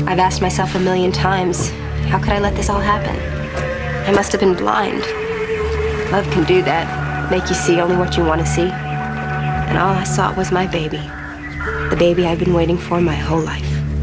I've asked myself a million times, how could I let this all happen? I must have been blind. Love can do that, make you see only what you want to see. And all I saw was my baby. The baby I've been waiting for my whole life.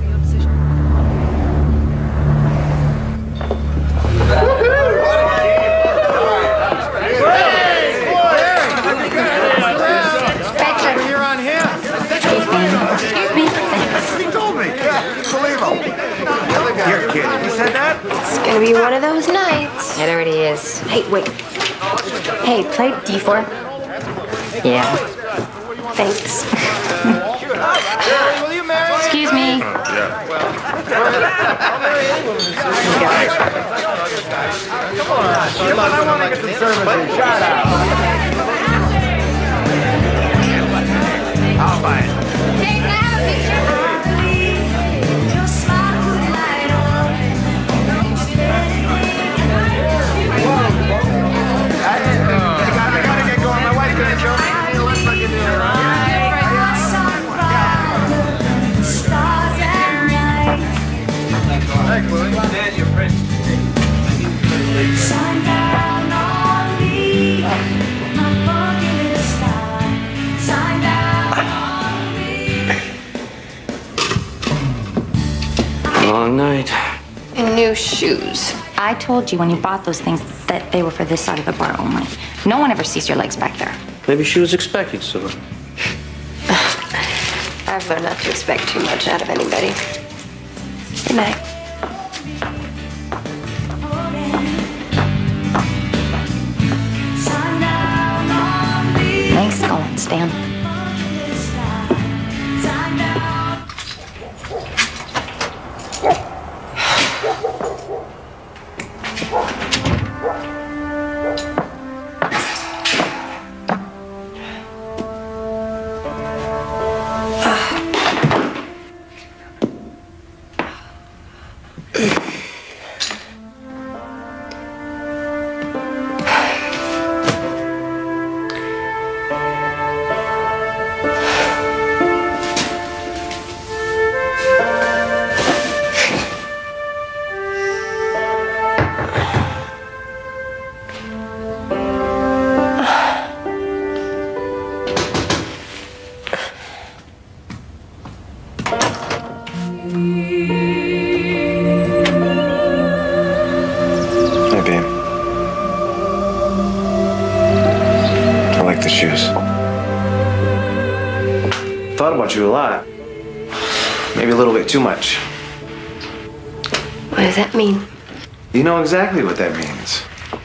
You're kidding. He said that? It's gonna be one of those nights. It already is. Hey, wait. Hey, play D4. Yeah. Thanks. Will you marry? Excuse me. Come on, I want to get the service. Shut up. I'll buy it. Long night. And new shoes. I told you when you bought those things that they were for this side of the bar only. No one ever sees your legs back there. Maybe she was expecting someone. I've learned not to expect too much out of anybody. Good night. Nice going, Stan. Thought about you a lot. Maybe a little bit too much. What does that mean? You know exactly what that means.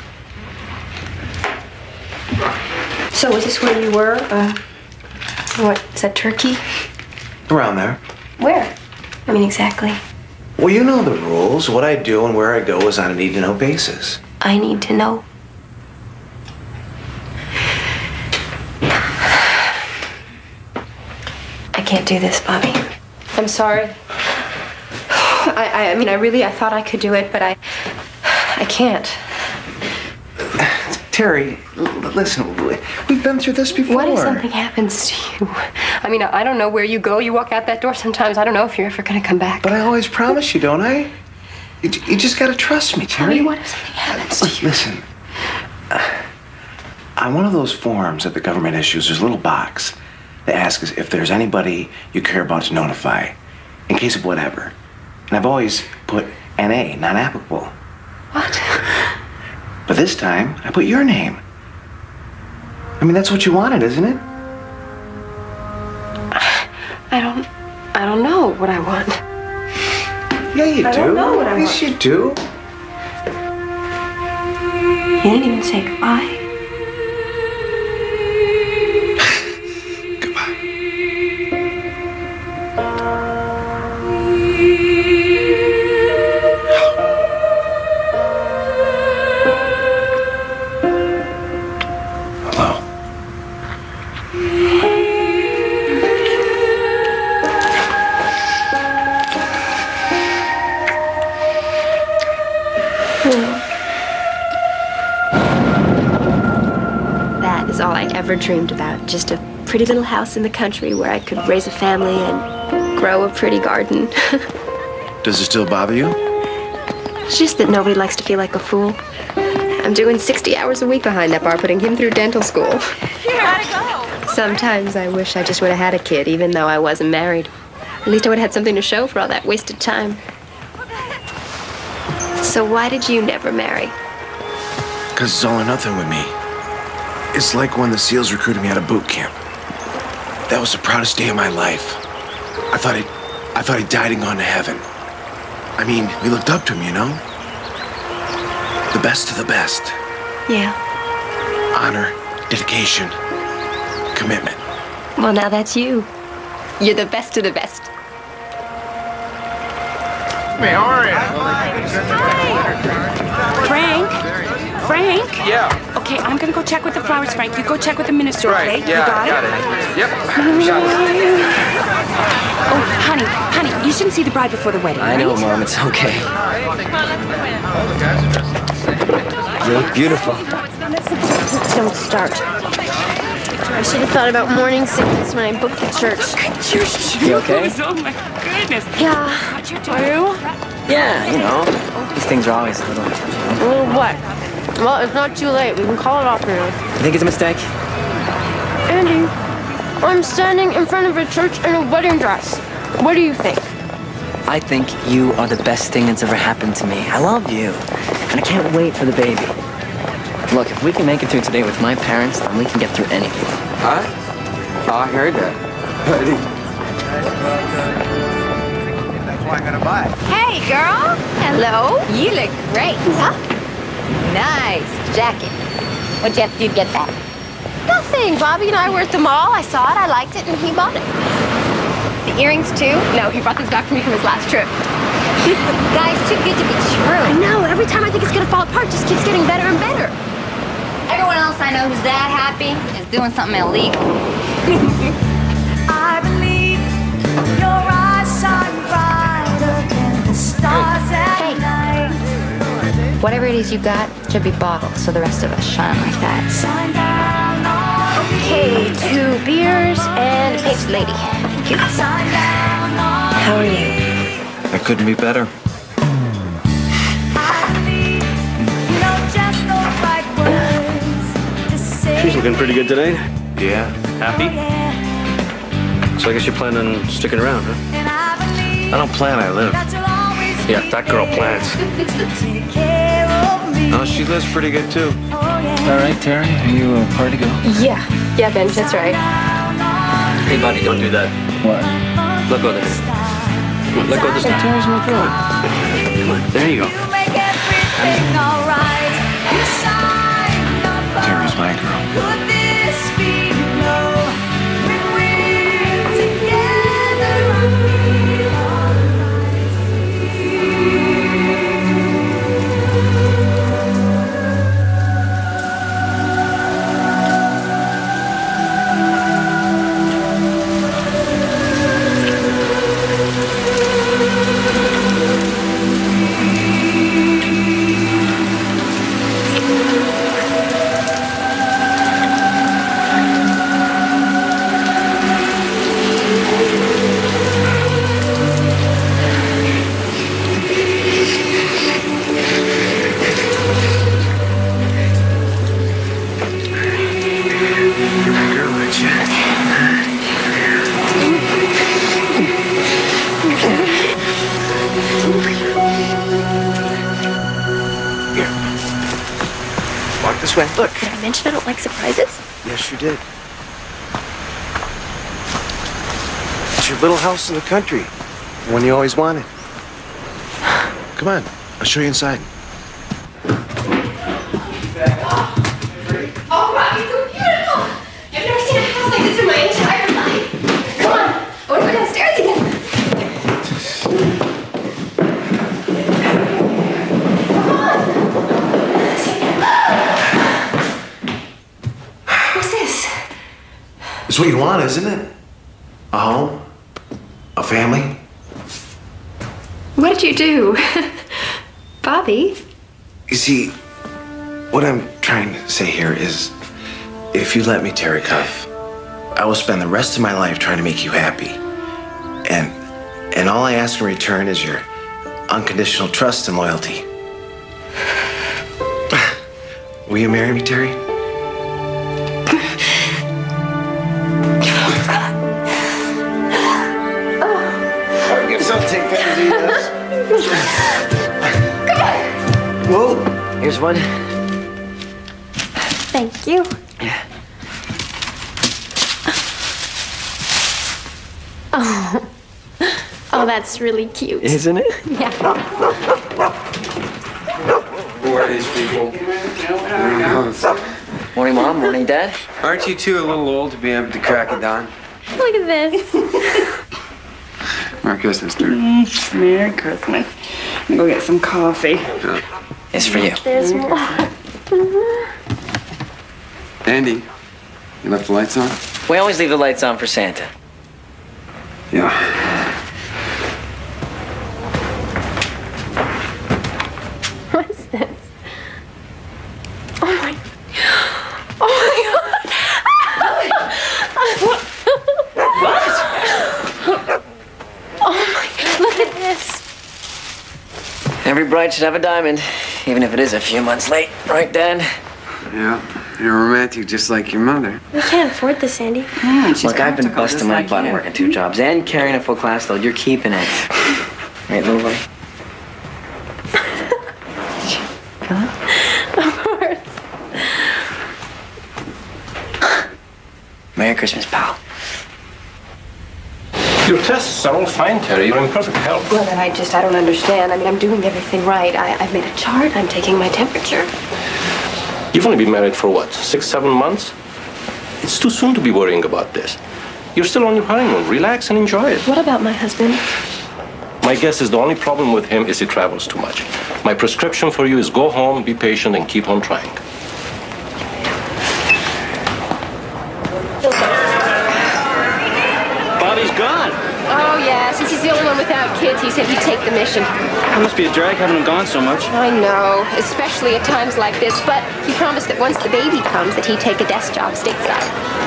So is this where you were? What, is that Turkey? Around there. Where? I mean, exactly. Well, you know the rules. What I do and where I go is on a need-to-know basis. I need to know. I can't do this, Bobby. I'm sorry. I mean, I thought I could do it, but I can't. Terry, listen, we've been through this before. What if something happens to you? I mean, I don't know where you go. You walk out that door sometimes. I don't know if you're ever going to come back. But I always promise you, don't I? You just got to trust me, Terry. Bobby, what if something happens to you? Listen, on one of those forms that the government issues, there's a little box. They ask us if there's anybody you care about to notify, in case of whatever. And I've always put NA, non-applicable. What? But this time, I put your name. I mean, that's what you wanted, isn't it? I don't know what I want. Yeah, you do. I don't know what I want. Yes, you do. You didn't even say goodbye. All I ever dreamed about. Just a pretty little house in the country where I could raise a family and grow a pretty garden. Does it still bother you? It's just that nobody likes to feel like a fool. I'm doing 60 hours a week behind that bar, putting him through dental school. You gotta go. Sometimes I wish I just would have had a kid, even though I wasn't married. At least I would have had something to show for all that wasted time. So why did you never marry? Because it's all or nothing with me. It's like when the SEALs recruited me out of boot camp. That was the proudest day of my life. I thought he'd died and gone to heaven. I mean, we looked up to him, you know? The best of the best. Yeah. Honor, dedication, commitment. Well, now that's you. You're the best of the best. Hey, how are you? Frank? Yeah. Okay, I'm gonna go check with the flowers, Frank. You go check with the minister, Right. okay? Yeah, You got got it? it. Yep. Got it. Oh, honey, you shouldn't see the bride before the wedding, I know, right? Mom, it's okay. You look beautiful. Don't start. I should have thought about morning sickness when I booked the church. Your shoes. You okay? Oh, my goodness. Yeah. Are you? Yeah, you know, these things are always a little... Well, what? Well, it's not too late. We can call it off now. You think it's a mistake? Andy, I'm standing in front of a church in a wedding dress. What do you think? I think you are the best thing that's ever happened to me. I love you, and I can't wait for the baby. Look, if we can make it through today with my parents, then we can get through anything. Huh? Oh, I heard that. That's why I'm gonna buy it. Hey, girl. Hello. You look great. Huh? Nice jacket. What'd you have to do to get that? Nothing. Bobby and I were at the mall. I saw it, I liked it, and he bought it. The earrings, too? No, he brought this back for me from his last trip. Guys, too good to be true. I know. Every time I think it's gonna fall apart, it just keeps getting better and better. Everyone else I know who's that happy is doing something illegal. I believe your eyes shine brighter than the stars at night. Whatever it is you got should be bottled so the rest of us shine like that. Shine down on Okay, 2 beers and a paged lady. Thank you. shine down on How are you? I couldn't be better. I believe you know just the right words to say. She's looking pretty good today. Yeah. Happy? So I guess you plan on sticking around, huh? And I believe I don't plan, I live. that you'll always Yeah, that girl plans. take care of me. Oh, she lives pretty good too. Oh, yeah. All right, Terry, are you ready to go? Yeah, Ben, that's right. Hey, buddy, don't do that. What? Let go of this. Come on, let go of this. Terry's my girl. Come on, there you go. You make everything alright. You shine above. Terry's my girl. Could this be love? When we're together, we're Walk this way. Look. Did I mention I don't like surprises? Yes, you did. It's your little house in the country. The one you always wanted. Come on, I'll show you inside. Oh, Robbie, so beautiful! I've never seen a house like this in my entire life. Come on, I want to go downstairs again. What's this? It's what you want, isn't it? A home? A family? What did you do? Bobby? You see, what I'm trying to say here is, if you let me, Terry Cuff, I will spend the rest of my life trying to make you happy. And all I ask in return is your unconditional trust and loyalty. Will you marry me, Terry? I guess I'll take that as he does. Whoa. Here's one. Thank you. Yeah. Oh, that's really cute. Isn't it? Yeah. Who are these people? Morning, Mom. Morning, Dad. Aren't you two a little old to be able to crack a dawn? Look at this. Merry Christmas, dear. Merry Christmas. I'm gonna go get some coffee. It's for you. There's more. Andy, you left the lights on? We always leave the lights on for Santa. Yeah. What's this? Oh my. Oh my God. What? Oh my. Look at this. Every bride should have a diamond, even if it is a few months late. Right, Dad? Yeah. You're romantic just like your mother. We can't afford this, Andy. Look, I've been busting my butt working 2 jobs and carrying a full class load. You're keeping it. Right, little buddy? Of course. Merry Christmas, pal. Your tests are all fine, Terry. You're in perfect health. Well, then I don't understand. I mean, I'm doing everything right. I've made a chart. I'm taking my temperature. You've only been married for what, 6, 7 months? It's too soon to be worrying about this. You're still on your honeymoon. Relax and enjoy it. What about my husband? My guess is the only problem with him is he travels too much. My prescription for you is go home, be patient, and keep on trying. Bobby's gone. Oh, yeah. Since he's the only one without kids, he said he'd take the mission. It must be a drag having him gone so much. I know, especially at times like this. But he promised that once the baby comes, that he'd take a desk job stateside.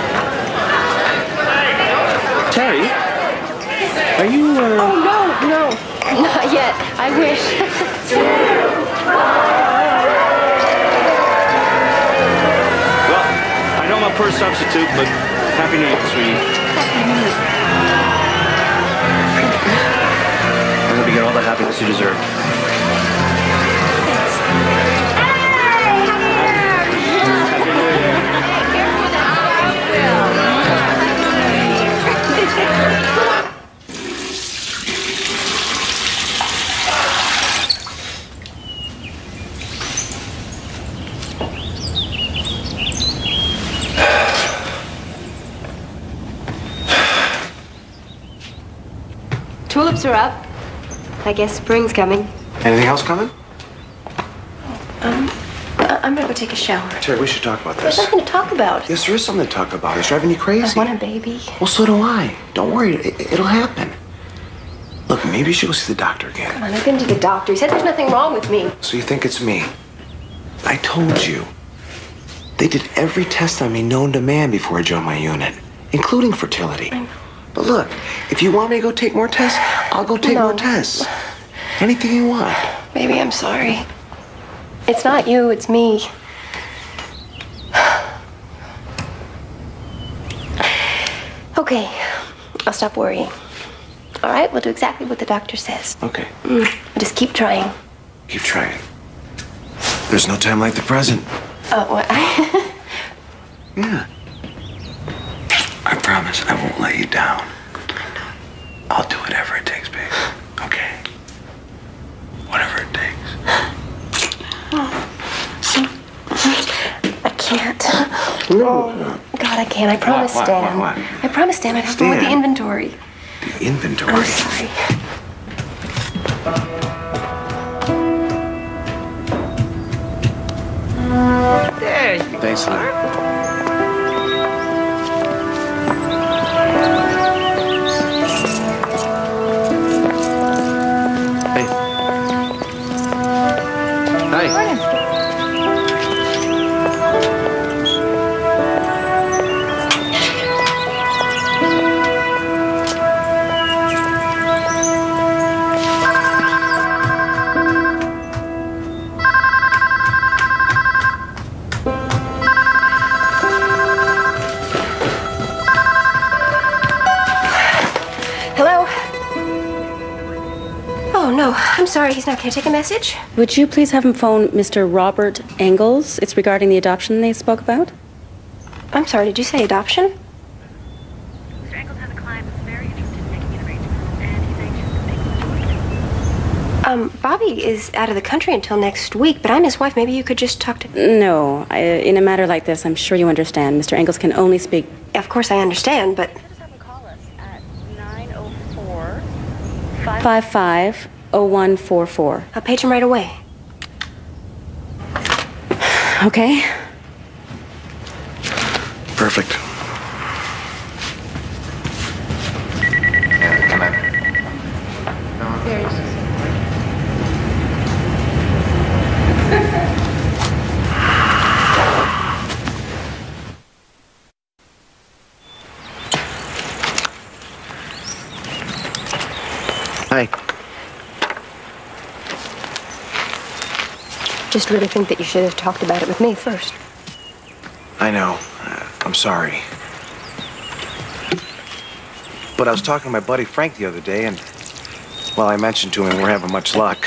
Terry, are you, Oh, no. Not yet. I wish. Well, I know I'm a poor substitute, but Happy New Year, sweetie. I hope you get all the happiness you deserve. Tulips are up. I guess spring's coming. Anything else coming? I'm gonna go take a shower. Terry, we should talk about There's this. nothing to talk about. Yes, there is something to talk about. It's driving you I crazy. want a baby. Well, so do I. Don't worry. It'll happen. Look, maybe you should go see the doctor again. Come on, I've been to the doctor. He said there's nothing wrong with me. So you think it's me? I told you. They did every test on me known to man before I joined my unit, including fertility. But look, if you want me to go take more tests, I'll go take more tests. Anything you want. Baby, I'm sorry. It's not you, it's me. Okay, I'll stop worrying. All right, we'll do exactly what the doctor says. Okay. We'll just keep trying. Keep trying. There's no time like the present. Oh, what? Yeah. I promise I won't let you down. I'll do whatever it takes, babe. Okay? Whatever it takes. I can't. Oh, God, I can't. I promised Dan. What? I promised Dan I'd help him with the Dan? inventory. The inventory. I'm sorry. There you Thanks, Lou. Hey. Hi. sorry, he's not. Can I take a message? Would you please have him phone Mr. Robert Engels? It's regarding the adoption they spoke about. I'm sorry, did you say adoption? Mr. Engels has a client that's very interested in making an arrangement, and he's anxious to take a look. Bobby is out of the country until next week, but I'm his wife. Maybe you could just talk to... No, in a matter like this, I'm sure you understand. Mr. Engels can only speak... Of course I understand, but... Just have him call us at 904... 550144. I'll page him right away. Okay. Perfect. Yeah, come on. There he is. Hi. Just really think that you should have talked about it with me first. I know. I'm sorry. But I was talking to my buddy Frank the other day, and, well, I mentioned to him we're having much luck.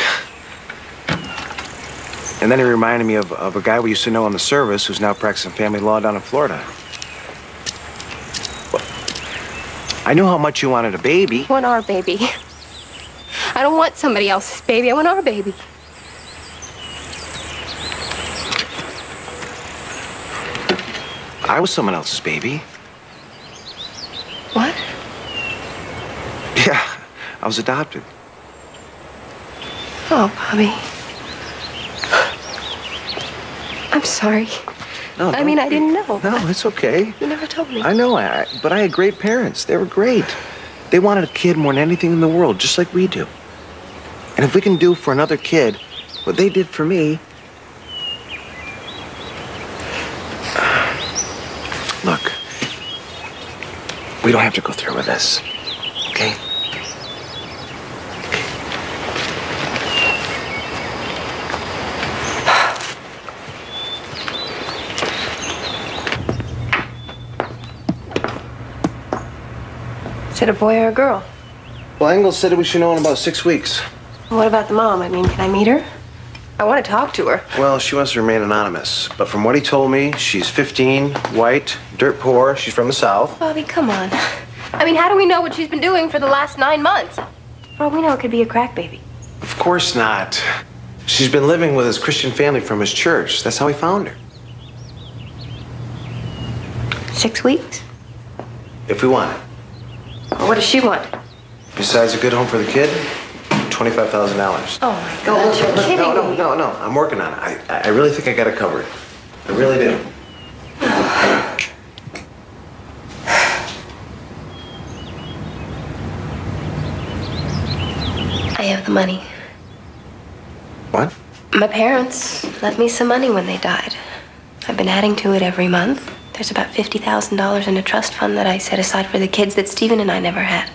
And then he reminded me of a guy we used to know in the service who's now practicing family law down in Florida. Well, I knew how much you wanted a baby. I want our baby. I don't want somebody else's baby. I want our baby. I was someone else's baby. What? Yeah, I was adopted. Oh, Bobby. I'm sorry. No, I mean, I didn't know. No, it's okay. You never told me. I know, but I had great parents. They were great. They wanted a kid more than anything in the world, just like we do. And if we can do for another kid what they did for me... Look, we don't have to go through with this, okay? Is it a boy or a girl? Well, Engels said we should know in about 6 weeks. What about the mom? I mean, can I meet her? I want to talk to her. Well, she wants to remain anonymous. But from what he told me, she's 15, white, dirt poor. She's from the South. Bobby, come on. I mean, how do we know what she's been doing for the last 9 months? For all we know, it could be a crack baby. Of course not. She's been living with his Christian family from his church. That's how he found her. 6 weeks? If we want it. Well, what does she want? Besides a good home for the kid, $25,000. Oh, my God, you're kidding me. No. I'm working on it. I really think I got it covered. I really do. I have the money. What? My parents left me some money when they died. I've been adding to it every month. There's about $50,000 in a trust fund that I set aside for the kids that Stephen and I never had.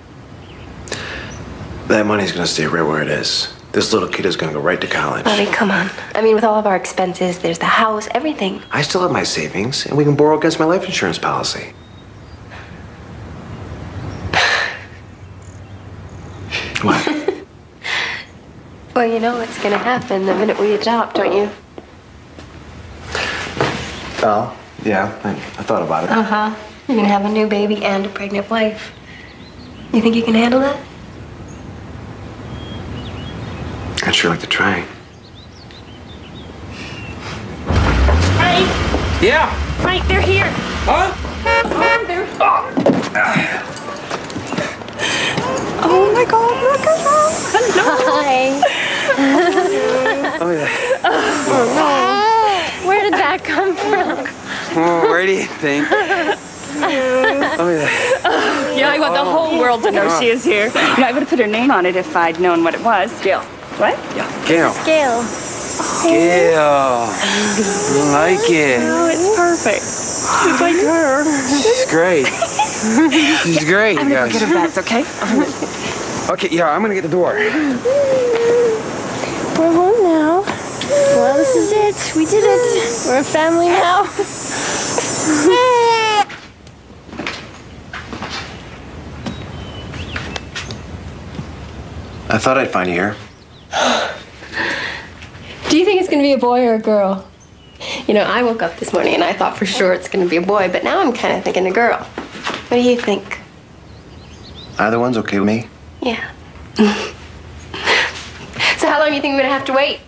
That money's gonna stay right where it is. This little kid is gonna go right to college. Bobby, come on. I mean, with all of our expenses, there's the house, everything. I still have my savings, and we can borrow against my life insurance policy. What? Well, you know what's gonna happen the minute we adopt, don't you? Oh, yeah, I thought about it. Uh-huh. You're gonna have a new baby and a pregnant wife. You think you can handle that? I'd sure like to try. Frank! Yeah? Frank, they're here! Huh? Oh, they're... Oh, my God, look at them! Hello! Hi! Oh, yeah. Oh, no. Where did that come from? Oh, where do you think? Oh, yeah. Yeah, I want the whole world to know she is here. You know, I would have put her name on it if I'd known what it was. Gail. What? Yeah. Gail. Gail. Gail. I like it. Oh, it's perfect. She's like her. She's great. She's great, I'm gonna guys. go get her bags, okay? Okay, yeah, I'm gonna get the door. We're home now. Well, this is it. We did it. We're a family now. I thought I'd find you here. Do you think it's gonna be a boy or a girl? You know, I woke up this morning and I thought for sure it's gonna be a boy, but now I'm kind of thinking a girl. What do you think? Either one's okay with me. Yeah. So how long do you think we're gonna have to wait?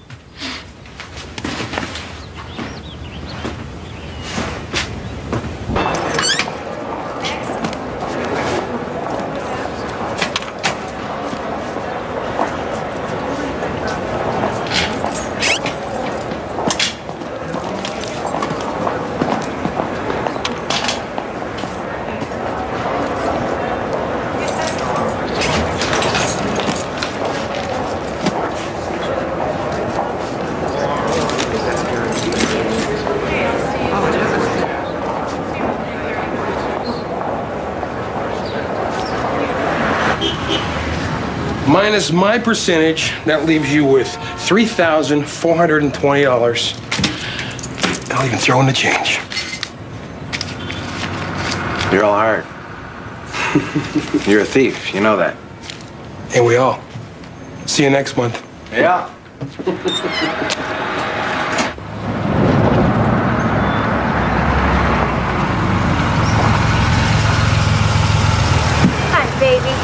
Minus my percentage, that leaves you with $3,420. I'll even throw in the change. You're all hard. You're a thief, you know that. Ain't we all? See you next month. Yeah. Hi, baby.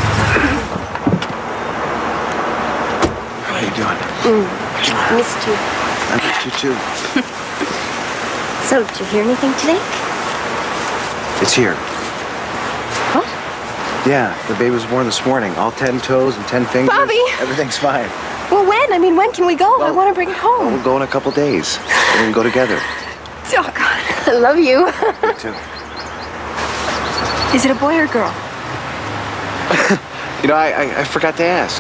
How you doing? Missed you. I missed you too. So, did you hear anything today? It's here. What? Yeah, the baby was born this morning. All 10 toes and 10 fingers. Bobby! Everything's fine. Well, when? I mean, when can we go? I want to bring it home. We'll go in a couple days. And we can go together. Oh, God. I love you. Me too. Is it a boy or a girl? You know, I forgot to ask.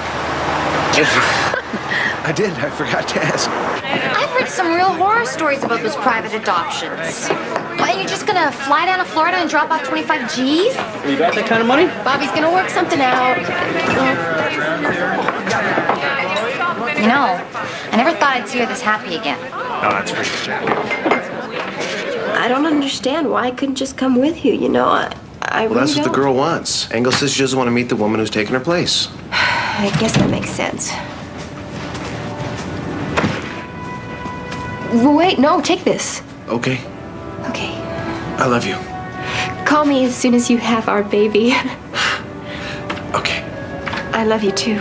I did. I forgot to ask. I've heard some real horror stories about those private adoptions. What, are you just gonna fly down to Florida and drop off 25 G's? You got that kind of money? Bobby's gonna work something out. You know, I never thought I'd see her this happy again. Oh, that's pretty good. I don't understand why I couldn't just come with you, you know. I Well, really that's what the don't. girl wants. Engel says she doesn't want to meet the woman who's taken her place. I guess that makes sense. Wait, no, take this. Okay. Okay. I love you. Call me as soon as you have our baby. Okay. I love you too.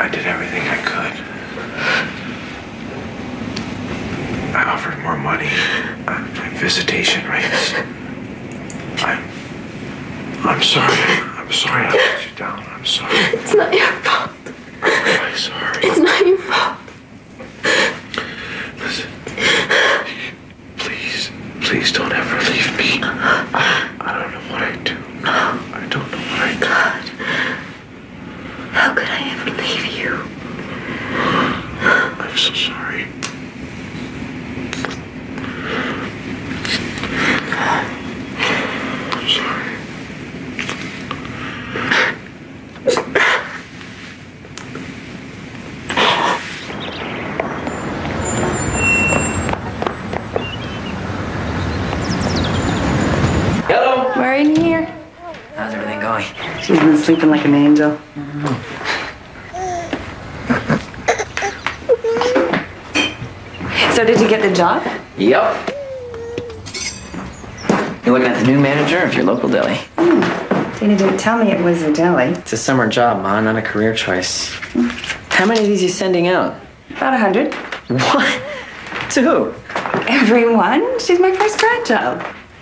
I did everything I could. I offered more money, visitation rates. I'm sorry. I'm sorry I let you down. I'm sorry. It's not your fault. I'm sorry. It's not your fault. Listen. Please don't ever leave me. I don't know what I'd do. I don't know what I'd do. God. How could I ever leave you? I'm so sorry. I'm sorry. Hello. We're in here. How's everything going? She's been sleeping like an angel. So did you get the job? Yup. You're looking at the new manager of your local deli. Tina didn't tell me it was a deli. It's a summer job, Ma, not a career choice. How many of these are you sending out? About 100. What? To who? Everyone. She's my first grandchild.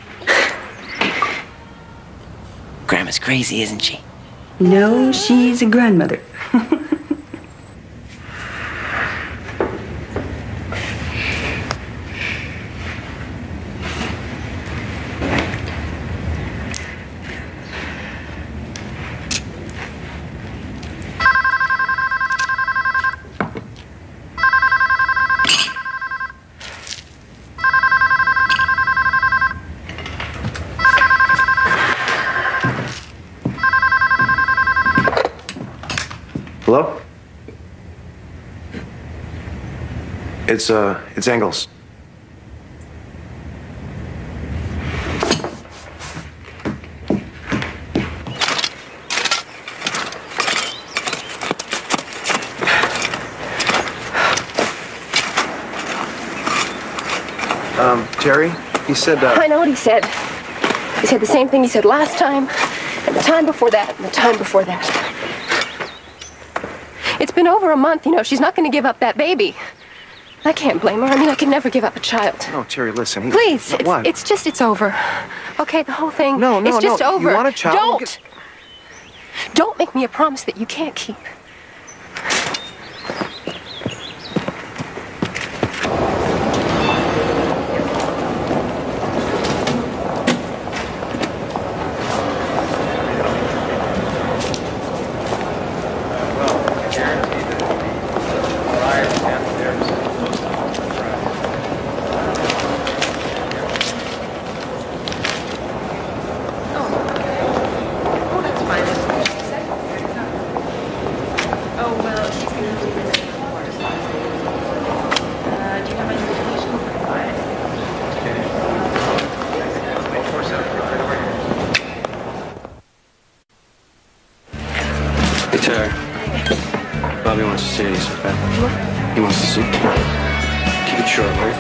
Grandma's crazy, isn't she? No, she's a grandmother. Hello? It's Engels. Terry, he said, I know what he said. He said the same thing he said last time, and the time before that, and the time before that. It's been over a month, you know. She's not going to give up that baby. I can't blame her. I mean, I could never give up a child. No, Terry, listen. Please, What? it's over. Okay, the whole thing. No, it's just over. You want a child? Don't make me a promise that you can't keep. Hey, Terry. Bobby wants to see you, okay? He wants to see you. Keep it short, right?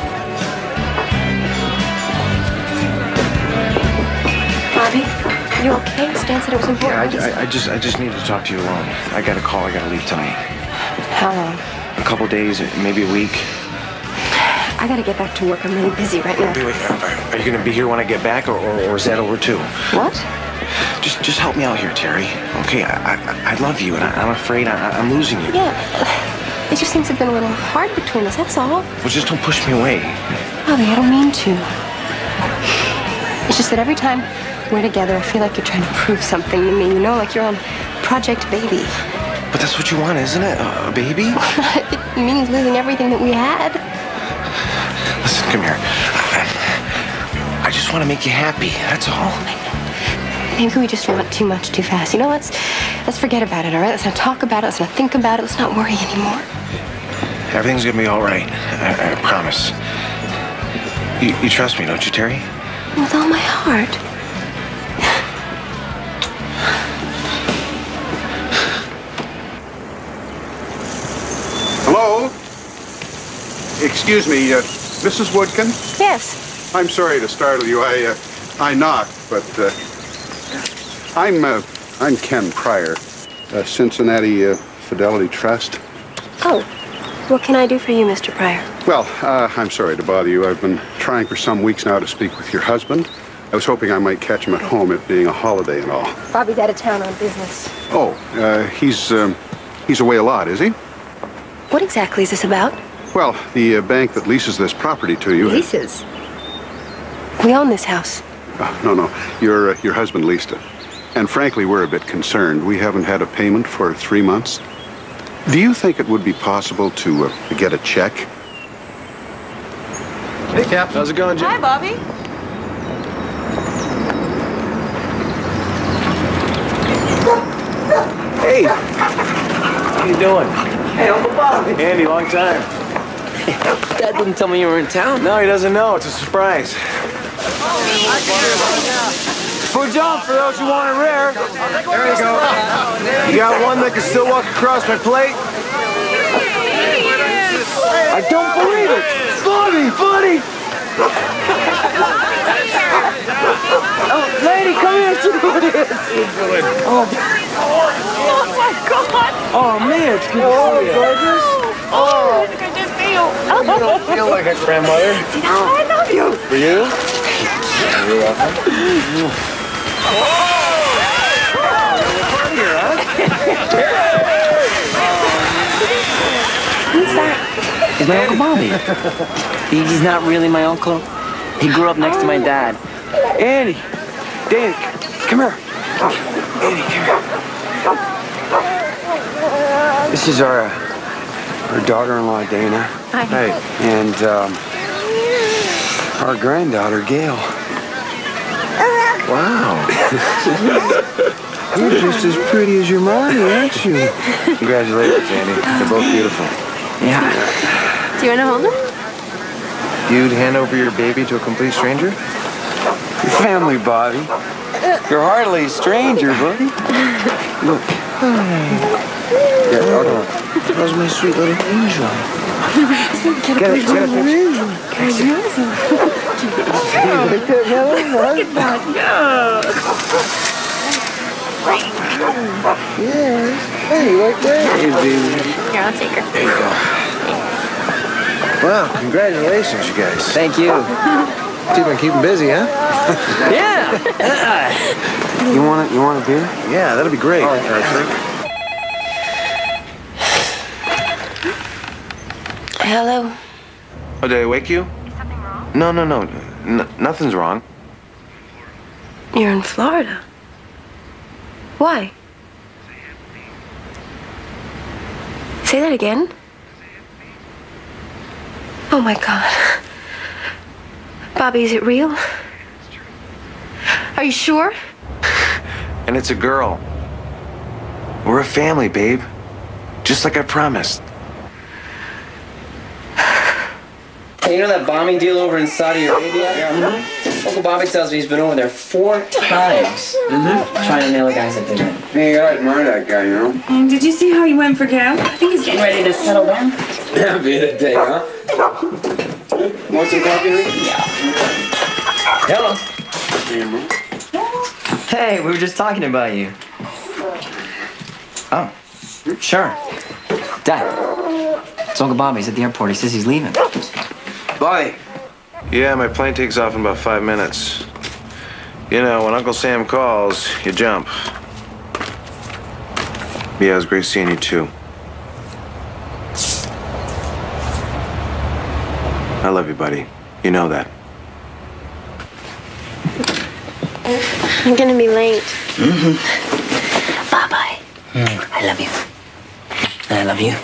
Bobby, you okay? Stan said it was important. Yeah, I just needed to talk to you alone. I got a call. I got to leave tonight. How long? A couple days, maybe a week. I gotta get back to work. I'm really busy right now. Wait, are you going to be here when I get back, or is that over too? What? Just help me out here, Terry. Okay, I love you, and I'm afraid I'm losing you. Yeah. It just seems to have been a little hard between us, that's all. Well, just don't push me away. Bobby, I don't mean to. It's just that every time we're together, I feel like you're trying to prove something to me, you know, like you're on Project Baby. But that's what you want, isn't it? A baby? It means losing everything that we had. Listen, come here. I just want to make you happy, that's all. Maybe we just want too much too fast. You know, let's forget about it, all right? Let's not talk about it. Let's not think about it. Let's not worry anymore. Everything's going to be all right. I promise. You trust me, don't you, Terry? With all my heart. Hello? Excuse me, Mrs. Woodkin? Yes. I'm sorry to startle you. I knocked, but I'm Ken Pryor, Cincinnati Fidelity Trust. Oh, what can I do for you, Mr. Pryor? Well, I'm sorry to bother you. I've been trying for some weeks now to speak with your husband. I was hoping I might catch him at home, it being a holiday and all. Bobby's out of town on business. Oh, he's away a lot, is he? What exactly is this about? Well, the bank that leases this property to you... Leases? We own this house. No. Your husband leased it. And frankly, we're a bit concerned. We haven't had a payment for 3 months. Do you think it would be possible to get a check? Hey, Cap. How's it going, Jim? Hi, Bobby. Hey. How you doing? Hey, Uncle Bob. Andy, long time. Dad didn't tell me you were in town. No, he doesn't know. It's a surprise. For John, for those who want it rare. There you go. You got one that can still walk across my plate? I don't believe it. Funny. Oh, lady, come here. See what it is. Oh my God! Oh, man, it's good to see you. Gorgeous! Oh, look at this feel. You don't feel like a grandmother. See, that's why I love you. For you? You're welcome. Who's that? He's my Uncle Bobby. He's not really my uncle. He grew up next to my dad. Andy, Danny, come here. Andy, come here. This is our daughter-in-law, Dana. Hi. Hey. And our granddaughter, Gail. Wow. You're just as pretty as your mommy, aren't you? Congratulations, Andy. They're both beautiful. Yeah. Do you want to hold him? You'd hand over your baby to a complete stranger? Your family, Bobby. You're hardly a stranger, buddy. Look. Yeah, hold on. How's my sweet little angel? Get a picture. Like that, Helen? Look at that. Yeah. Hey, you like that? Hey, baby. Here, I'll take her. There you go. Wow, congratulations, you guys. Thank you. You've been keeping busy, huh? Yeah. You want a beer? Yeah, that'll be great. Hello. Oh, did I wake you? Is something wrong? No. Nothing's wrong. You're in Florida. Why? Say that again. Oh my God. Bobby, is it real? Are you sure? And it's a girl. We're a family, babe. Just like I promised. Hey, you know that bombing deal over in Saudi Arabia? Yeah. Uncle Bobby tells me he's been over there 4 times trying to nail the guys that did it. Hey, you gotta admire that guy, you know? And did you see how he went for Gail? I think he's getting ready to settle down. Yeah, been a day, huh? Want some coffee, Lee? Yeah. Hello. Hey, we were just talking about you. Oh, sure. Dad, it's Uncle Bobby. He's at the airport. He says he's leaving. Bye. Yeah, my plane takes off in about 5 minutes. You know, when Uncle Sam calls, you jump. Yeah, it was great seeing you, too. I love you, buddy. You know that. I'm gonna be late. Bye-bye. I love you. And I love you.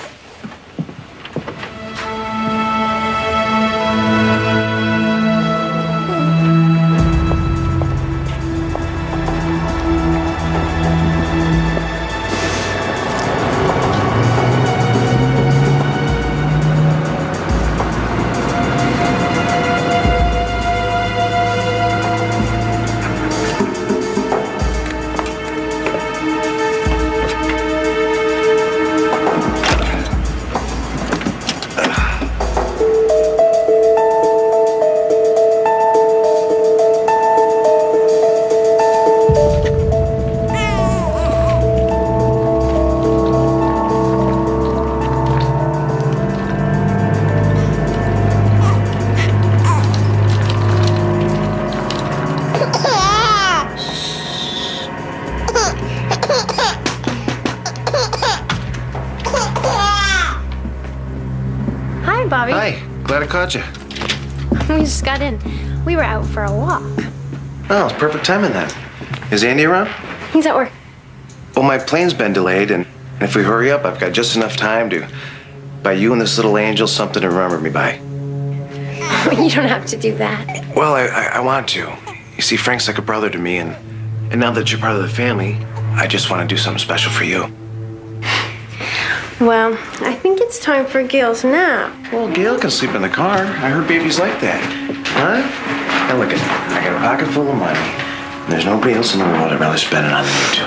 Bobby. Hi. Glad I caught you. We just got in. We were out for a walk. Oh, it's perfect timing then. Is Andy around? He's at work. Well, my plane's been delayed, and if we hurry up, I've got just enough time to buy you and this little angel something to remember me by. You don't have to do that. Well, I want to. You see, Frank's like a brother to me, and now that you're part of the family, I just want to do something special for you. Well, I think it's time for Gail's nap. Well, Gail can sleep in the car. I heard babies like that. Huh? Now look at me. I got a pocket full of money. And there's nobody else in the world I'd rather spend it on than you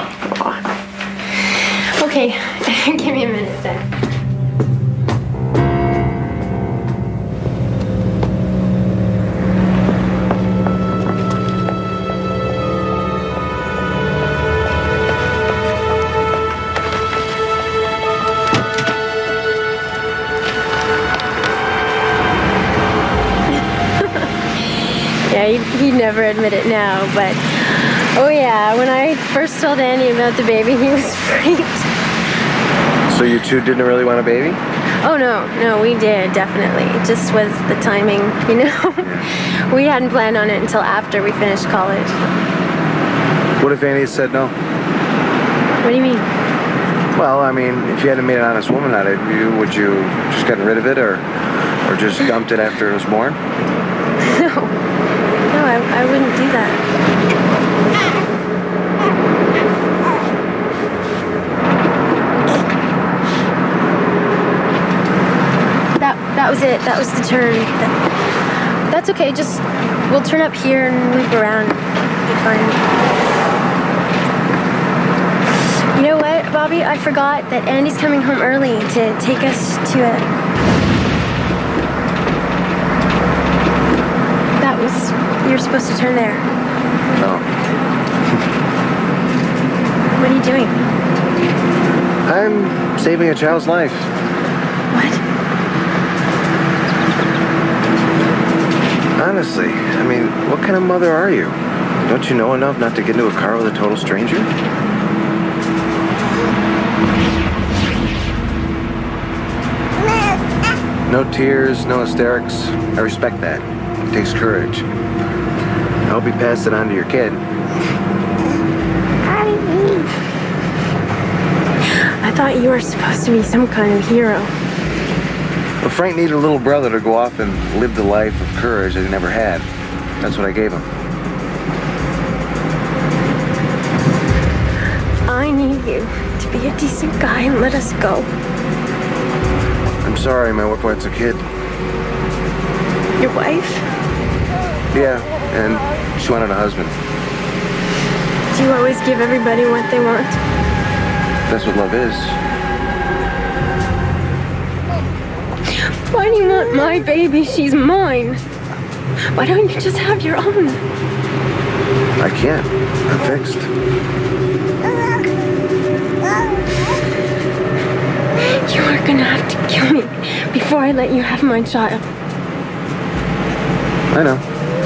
two. Okay, give me a minute then. He'd never admit it now, but oh yeah, when I first told Andy about the baby, he was freaked. So you two didn't really want a baby? Oh no, we did, definitely. It just was the timing, you know? We hadn't planned on it until after we finished college. What if Andy said no? What do you mean? Well, I mean, if you hadn't made an honest woman out of you, would you just gotten rid of it or just dumped it after it was born? No, I wouldn't do that. That was it. That was the turn. That's okay. Just we'll turn up here and loop around. Be fine. You know what, Bobby? I forgot that Andy's coming home early to take us to a. You're supposed to turn there. No. What are you doing? I'm saving a child's life. What? Honestly, I mean, what kind of mother are you? Don't you know enough not to get into a car with a total stranger? No tears, no hysterics. I respect that. It takes courage. I hope you pass it on to your kid. I thought you were supposed to be some kind of hero. Well, Frank needed a little brother to go off and live the life of courage that he never had. That's what I gave him. I need you to be a decent guy and let us go. I'm sorry, my wife wants a kid. Your wife? Yeah, and she wanted a husband. Do you always give everybody what they want? That's what love is. Why do you want my baby? She's mine. Why don't you just have your own? I can't. I'm fixed. You are gonna have to kill me before I let you have my child. I know.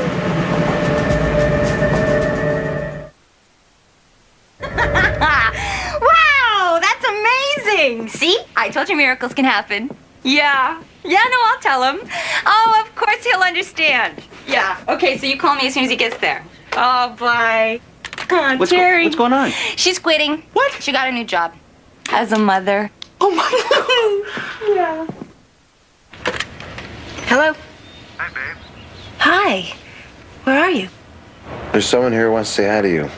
Wow, that's amazing! See? I told you miracles can happen. Yeah. Yeah, no, I'll tell him. Oh, of course he'll understand. Yeah. Okay, so you call me as soon as he gets there. Oh, bye. Oh, Jerry. What's going on? She's quitting. What? She got a new job. As a mother. Oh, my. Yeah. Hello? Hi, babe. Hi. Where are you? There's someone here who wants to say hi to you.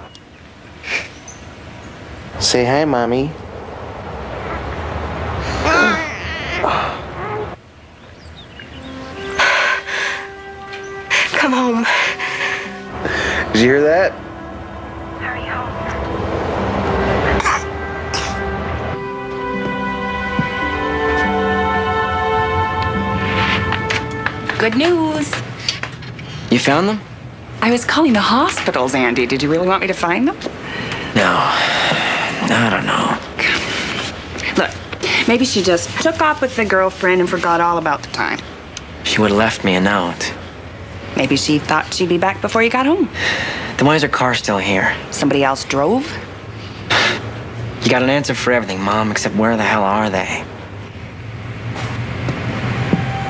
Say hi, Mommy. Come home. Did you hear that? Hurry home. Good news. You found them? I was calling the hospitals, Andy. Did you really want me to find them? No. I don't know. Look, maybe she just took off with the girlfriend and forgot all about the time. She would have left me a note. Maybe she thought she'd be back before you got home. Then why is her car still here? Somebody else drove? You got an answer for everything, Mom, except where the hell are they?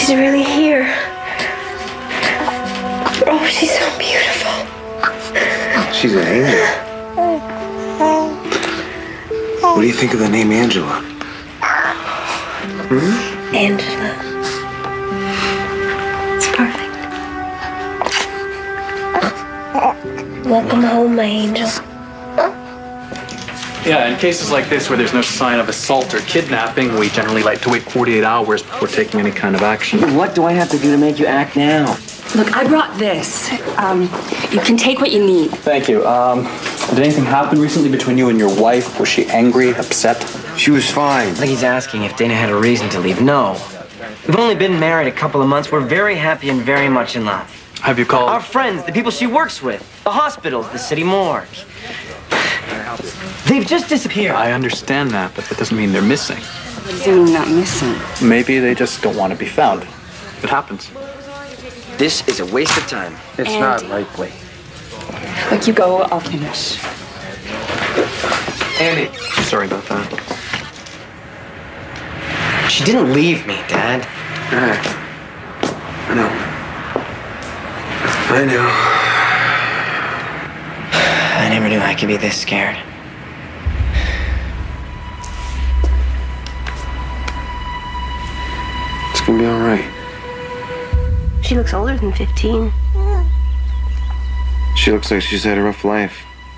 She's really here. Oh, she's so beautiful. She's an angel. What do you think of the name Angela? Angela. It's perfect. Welcome home, my angel. Yeah, in cases like this where there's no sign of assault or kidnapping, we generally like to wait 48 hours before taking any kind of action. What do I have to do to make you act now? Look, I brought this. You can take what you need. Thank you. Did anything happen recently between you and your wife? Was she angry, upset? She was fine. I think he's asking if Dana had a reason to leave. No. We've only been married a couple of months. We're very happy and very much in love. Have you called? Our friends, the people she works with, the hospitals, the city morgue. They've just disappeared. I understand that, but that doesn't mean they're missing. They're not missing. Maybe they just don't want to be found. It happens. This is a waste of time. It's not likely. Look, you go, I'll finish. Andy. Sorry about that. She didn't leave me, Dad. I know. I know. I never knew I could be this scared. It's gonna be all right. She looks older than 15. She looks like she's had a rough life.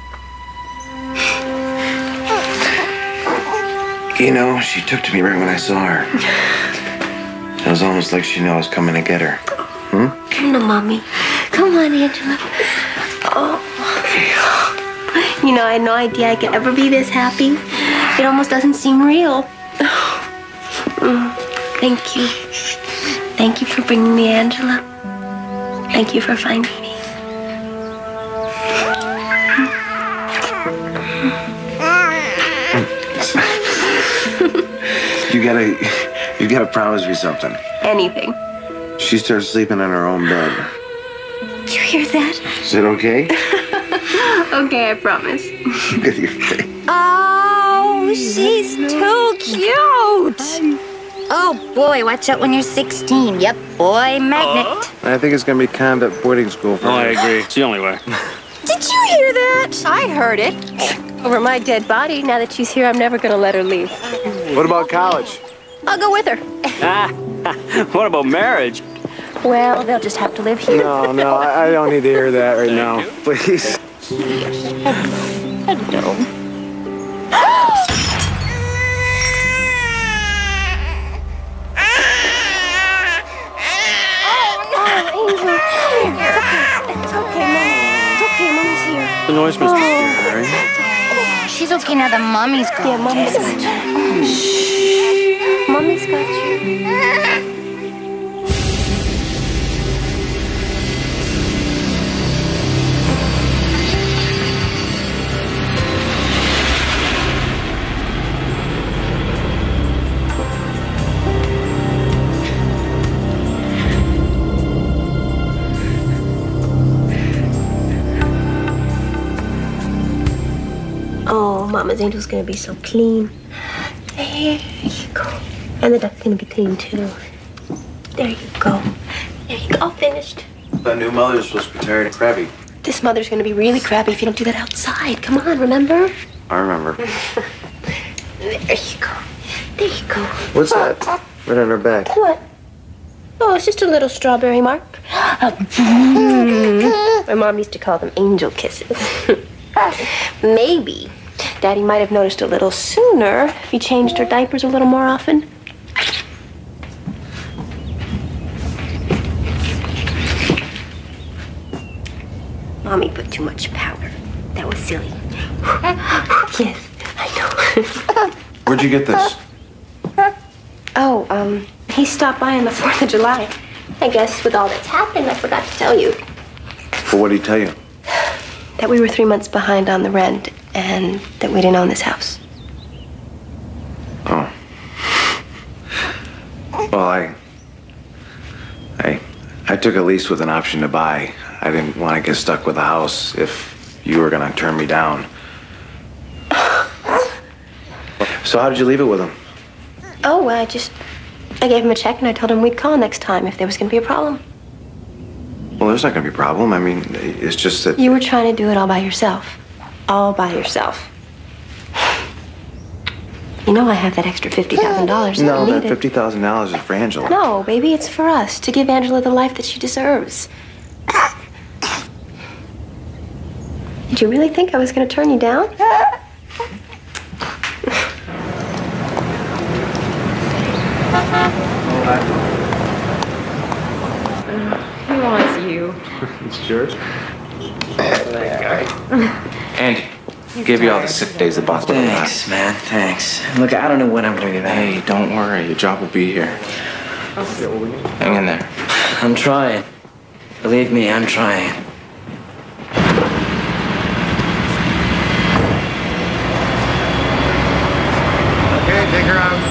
You know, she took to me right when I saw her. It was almost like she knew I was coming to get her. Come on, Mommy. Come on, Angela. Oh. You know, I had no idea I could ever be this happy. It almost doesn't seem real. Thank you. Thank you for bringing me Angela. Thank you for finding me. You gotta promise me something. Anything. She starts sleeping in her own bed. You hear that? Is it okay? Okay, I promise. Look at your face. Oh, she's too cute. Oh, boy, watch out when you're 16. Yep, boy magnet. I think it's gonna be conduct boarding school for her. I agree. It's the only way. Did you hear that? I heard it. Over my dead body, now that she's here, I'm never gonna let her leave. What about college? I'll go with her. What about marriage? Well, they'll just have to live here. No, I don't need to hear that right now. Please. Hello. It's okay, Mom. It's okay, Mommy's here. The noise must be scary, right? She's okay now that Mommy's gone. Yeah, Mommy's got you. Shh. Mommy's got you. Oh, Mama's Angel's gonna be so clean. There you go. And the duck's gonna be clean too. There you go. There you go. All finished. That new mother's supposed to be tired and crabby. This mother's gonna be really crabby if you don't do that outside. Come on, remember? I remember. There you go. There you go. What's that? Right on her back. What? Oh, it's just a little strawberry mark. My mom used to call them angel kisses. Maybe Daddy might have noticed a little sooner if he changed her diapers a little more often. Mommy put too much powder. That was silly. Yes, I know. Where'd you get this? Oh, he stopped by on the 4th of July. I guess with all that's happened, I forgot to tell you. Well, what did he tell you? That we were 3 months behind on the rent and that we didn't own this house. Oh. Well, I took a lease with an option to buy. I didn't want to get stuck with a house if you were going to turn me down. So how did you leave it with him? Oh, I I gave him a check and I told him we'd call next time if there was going to be a problem. Well, there's not going to be a problem. I mean, it's just that... You were trying to do it all by yourself. All by yourself. You know I have that extra $50,000 No, that that $50,000 is for Angela. No, baby, it's for us, to give Angela the life that she deserves. Did you really think I was going to turn you down? He wants you. It's George. Andy, give you all the sick days the boss would have. Thanks, man. Thanks. Look, I don't know when I'm gonna be back. Hey, don't worry. Your job will be here. Hang in there. I'm trying. Believe me, I'm trying. Okay, take her out.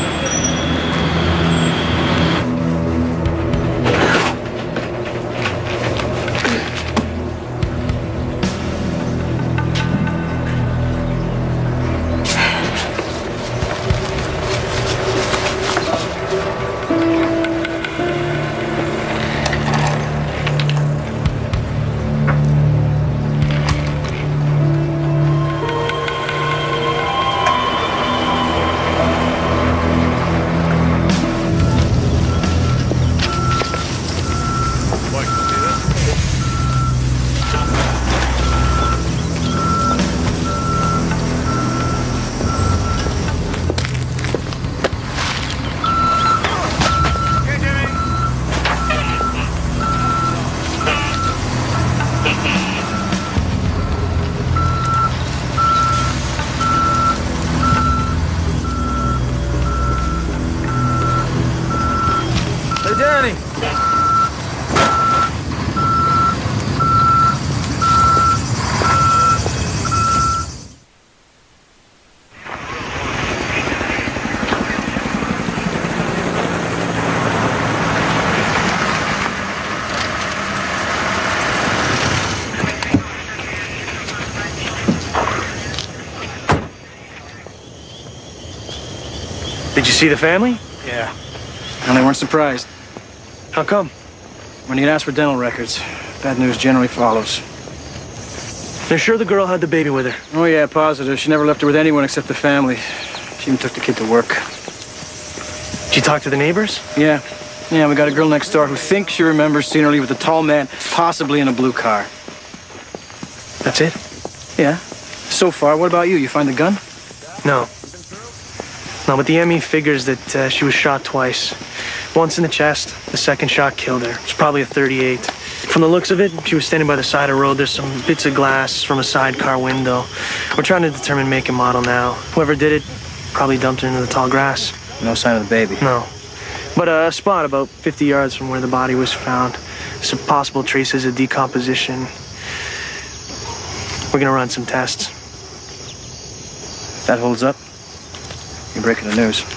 Did you see the family? Yeah. And they weren't surprised. How come? When you ask for dental records, bad news generally follows. They're sure the girl had the baby with her. Oh, yeah, positive. She never left her with anyone except the family. She even took the kid to work. Did you talk to the neighbors? Yeah. Yeah, we got a girl next door who thinks she remembers seeing her leave with a tall man, possibly in a blue car. That's it? Yeah. So far, what about you? You find the gun? No. No, but the ME figures that she was shot twice. Once in the chest, the second shot killed her. It's probably a .38. From the looks of it, she was standing by the side of the road. There's some bits of glass from a sidecar window. We're trying to determine make and model now. Whoever did it probably dumped her into the tall grass. No sign of the baby? No. But a spot about 50 yards from where the body was found. Some possible traces of decomposition. We're gonna run some tests. If that holds up, you're breaking the news.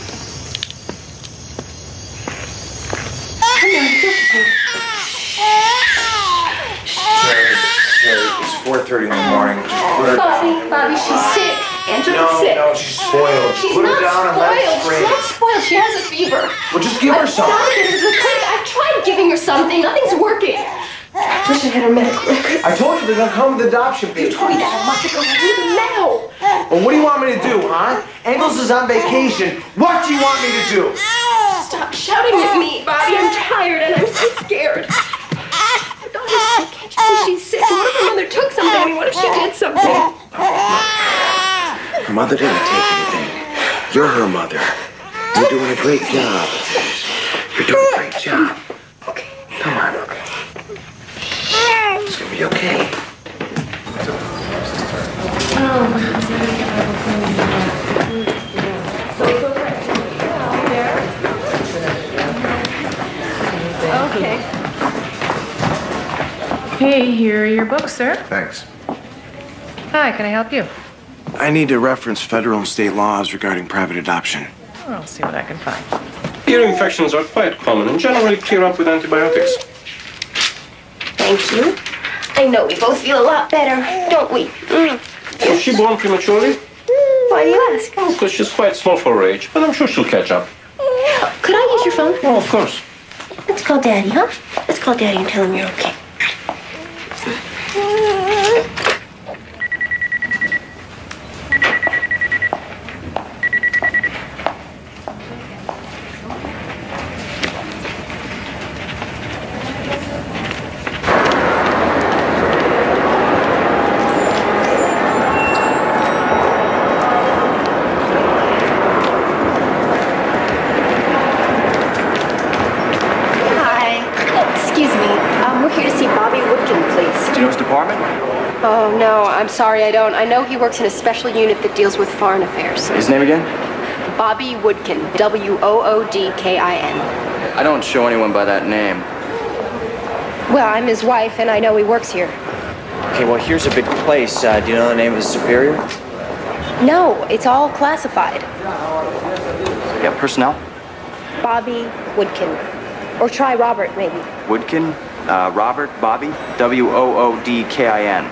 It's 4:30 in the morning. Bobby, she's sick. Angela's sick. No, she's spoiled. She's Put her not down and let her spoiled. scream. She's not spoiled. She has a fever. Well, just give her something. I've tried giving her something. Nothing's working. I wish I had her medical records. I told you they're gonna come with adoption papers. You told me that a month ago. I need them now. Well, what do you want me to do, huh? Engels is on vacation. What do you want me to do? Stop shouting at me, Bobby. I'm tired and I'm so scared. My daughter's sick. Can't you see she's sick? What if her mother took something? I mean, what if she did something? Her mother didn't take anything. You're her mother. You're doing a great job. You're doing a great job. Okay. Come on. It's gonna be okay. Okay. Hey, here are your books, sir. Thanks. Hi, can I help you? I need to reference federal and state laws regarding private adoption. I'll see what I can find. Ear infections are quite common and generally clear up with antibiotics. Thank you. I know we both feel a lot better, don't we? Was she born prematurely? Why do you ask? Oh, because she's quite small for her age, but I'm sure she'll catch up. Could I use your phone? Oh, of course. Let's call Daddy, huh? Let's call Daddy and tell him you're okay. Oh, no, I'm sorry, I don't. I know he works in a special unit that deals with foreign affairs. His name again? Bobby Woodkin. W-O-O-D-K-I-N. I don't show anyone by that name. Well, I'm his wife, and I know he works here. Okay, well, here's a big place. Do you know the name of his superior? No, it's all classified. Yeah, personnel? Bobby Woodkin. Or try Robert, maybe. Woodkin? Robert? Bobby? W-O-O-D-K-I-N.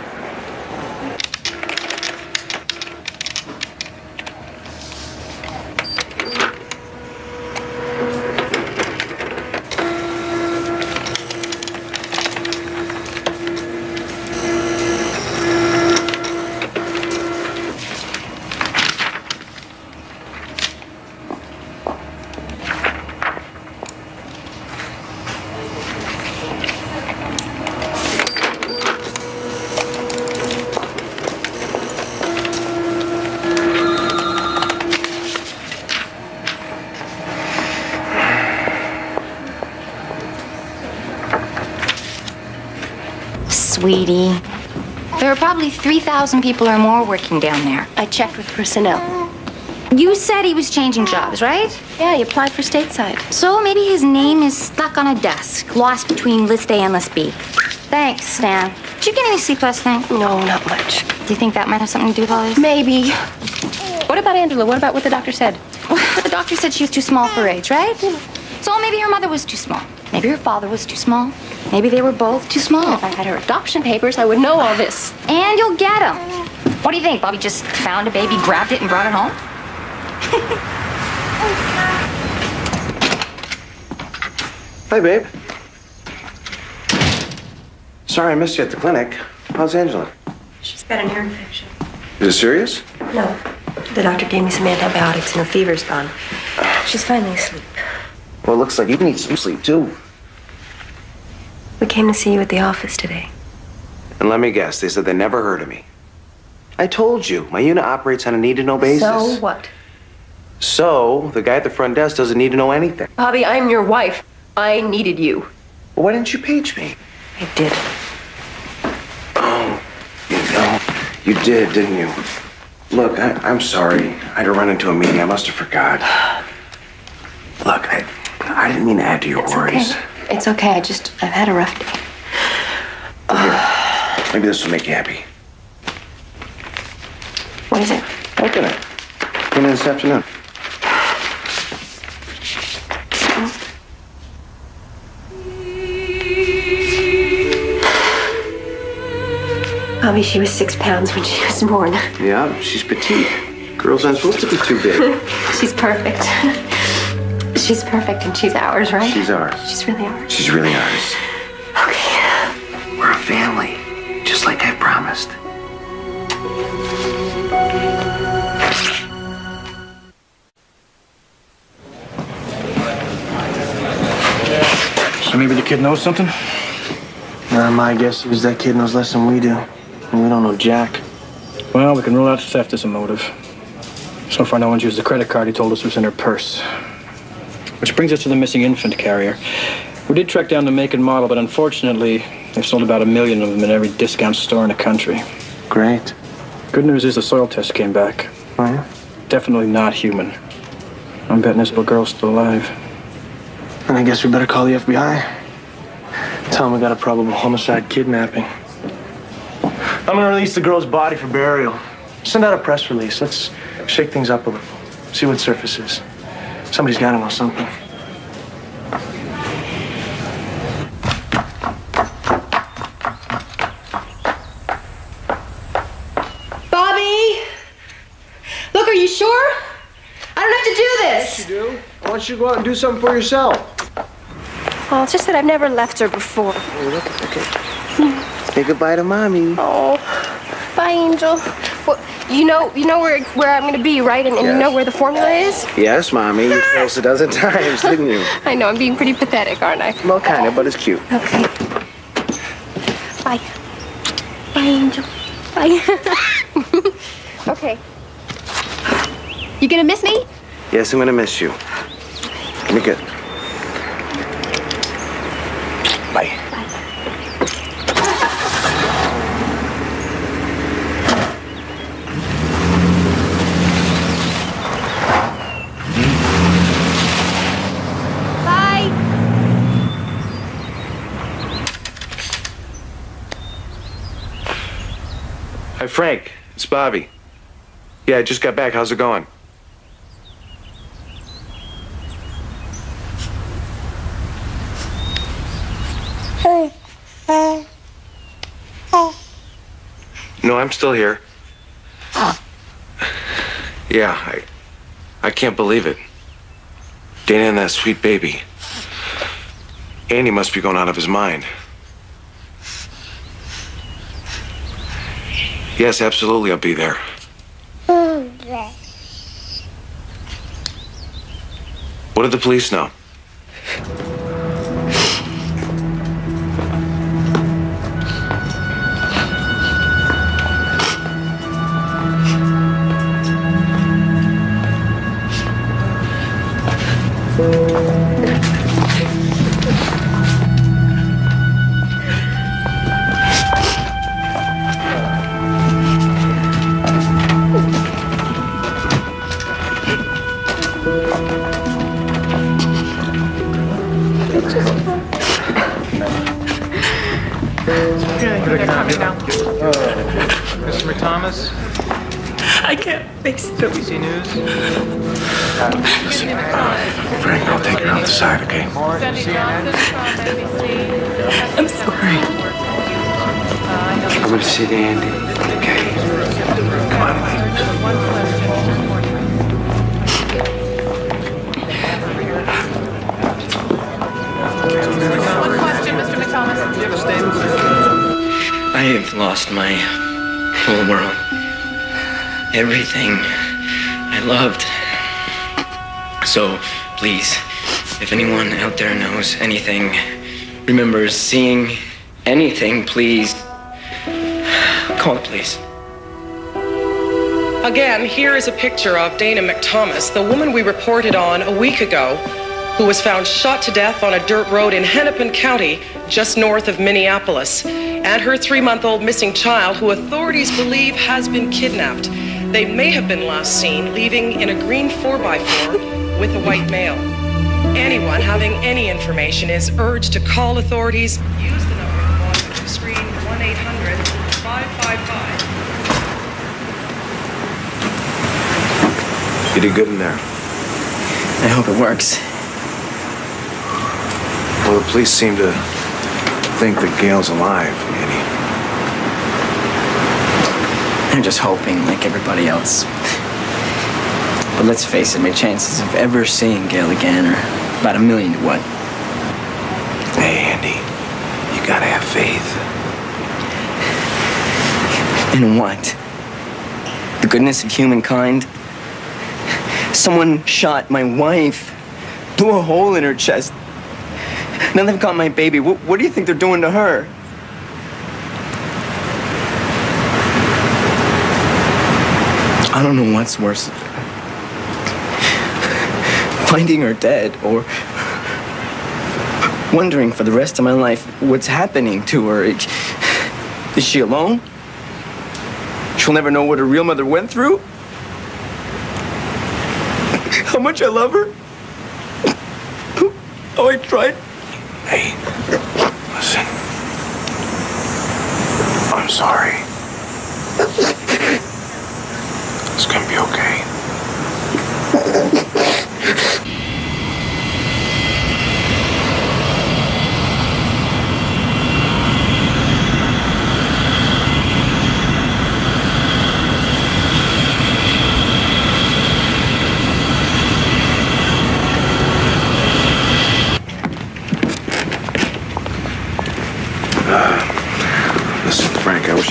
Sweetie, there are probably 3,000 people or more working down there. I checked with personnel. You said he was changing jobs, right? Yeah, he applied for stateside. So maybe his name is stuck on a desk, lost between list A and list B. Thanks, Stan. Did you get any sleep last night? No, not much. Do you think that might have something to do with all this? Maybe. What about Angela? What about what the doctor said? Well, the doctor said she was too small for her age, right? So maybe her mother was too small. Maybe her father was too small. Maybe they were both too small. If I had her adoption papers, I would know all this. And you'll get them. What do you think? Bobby just found a baby, grabbed it, and brought it home? Hi, babe. Sorry I missed you at the clinic. How's Angela? She's got an ear infection. Is it serious? No. The doctor gave me some antibiotics and her fever's gone. She's finally asleep. Well, it looks like you need some sleep, too. We came to see you at the office today. And let me guess, they said they never heard of me. I told you, my unit operates on a need-to-know basis. So what? So, the guy at the front desk doesn't need to know anything. Bobby, I'm your wife. I needed you. Well, why didn't you page me? I did. Oh, you did, didn't you? Look, I'm sorry. I had to run into a meeting. I must have forgot. Look, I didn't mean to add to your worries. Okay. It's okay. I've had a rough day. Here, maybe this will make you happy. What is it? Open it. Came in this afternoon. Bobby, she was 6 pounds when she was born. Yeah, she's petite. Girls aren't supposed to be too big. She's perfect. She's perfect and she's ours, right? She's ours. She's really ours. She's really ours. Okay. We're a family, just like I promised. So maybe the kid knows something? My guess is that kid knows less than we do. And we don't know jack. Well, we can rule out theft as a motive. So far, no one's used the credit card he told us was in her purse. Which brings us to the missing infant carrier. We did track down the make and model, but unfortunately, they've sold about 1 million of them in every discount store in the country. Great. Good news is the soil test came back. Oh, yeah? Definitely not human. I'm betting this little girl's still alive. And I guess we better call the FBI. Tell them we got a probable homicide kidnapping. I'm gonna release the girl's body for burial. Send out a press release. Let's shake things up a little. See what surfaces. Somebody's gotta know something. Bobby! Look, are you sure? I don't have to do this. Yes, you do. I want you to go out and do something for yourself. Oh, it's just that I've never left her before. Okay. Say goodbye to Mommy. Oh, bye, Angel. Well, you know where I'm gonna be, right? And Yes. you know where the formula is? Yes, Mommy. You told us a dozen times, didn't you? I know, I'm being pretty pathetic, aren't I? Well, kind of, but it's cute. Okay. Bye. Bye, Angel. Bye. Okay. You gonna miss me? Yes, I'm gonna miss you. Give me good. Bye. Bye. Hi, Frank. It's Bobby. Yeah, I just got back. How's it going? No, I'm still here. Yeah, I can't believe it. Dana and that sweet baby. Andy must be going out of his mind. Yes, absolutely, I'll be there. What did the police know? Mr. McThomas? I can't face the ABC News? Listen, Frank, I'll take her out the side, okay? I'm sorry. I'm gonna sit Andy, okay? Come on, Mike. One question, Mr. McThomas. Do you have a statement? I have lost my whole world. Everything I loved. So, please, if anyone out there knows anything, remembers seeing anything, please call the police. Again, here is a picture of Dana McThomas, the woman we reported on a week ago, who was found shot to death on a dirt road in Hennepin County, just north of Minneapolis, and her 3-month-old missing child, who authorities believe has been kidnapped. They may have been last seen leaving in a green 4x4 with a white male. Anyone having any information is urged to call authorities. Use the number at the bottom of the screen, 1-800-555. You did good in there. I hope it works. Well, the police seem to think that Gail's alive, Andy. I'm just hoping, like everybody else. But let's face it, my chances of ever seeing Gail again are about 1 million to 1. Hey, Andy, you gotta have faith. In what? The goodness of humankind? Someone shot my wife, blew a hole in her chest. Now they've got my baby. What do you think they're doing to her? I don't know what's worse. Finding her dead or wondering for the rest of my life what's happening to her. Is she alone? She'll never know what her real mother went through? How much I love her? Oh, I tried. Hey, listen. I'm sorry. It's gonna be okay.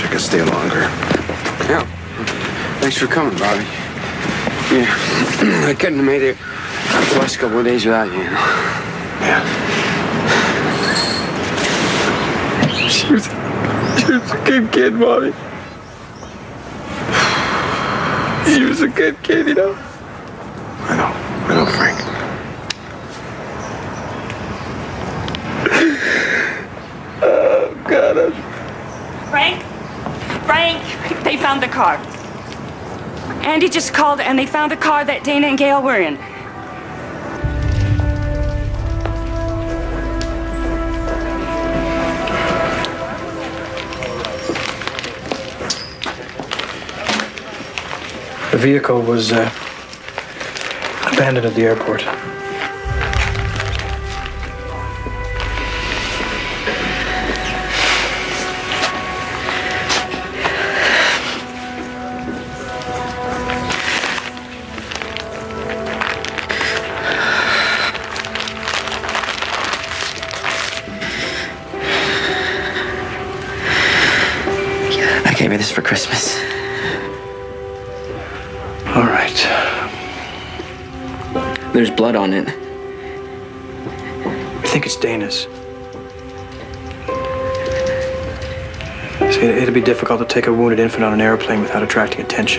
I could stay longer. Yeah. Thanks for coming, Bobby. Yeah. I couldn't have made it the last couple of days without you. Yeah. She was a good kid, Bobby. She was a good kid, you know? I know, Frank. Oh, God. Frank, they found the car. Andy just called and they found the car that Dana and Gail were in. The vehicle was abandoned at the airport. I gave her this for Christmas. All right. There's blood on it. I think it's Dana's. See, it'd be difficult to take a wounded infant on an airplane without attracting attention.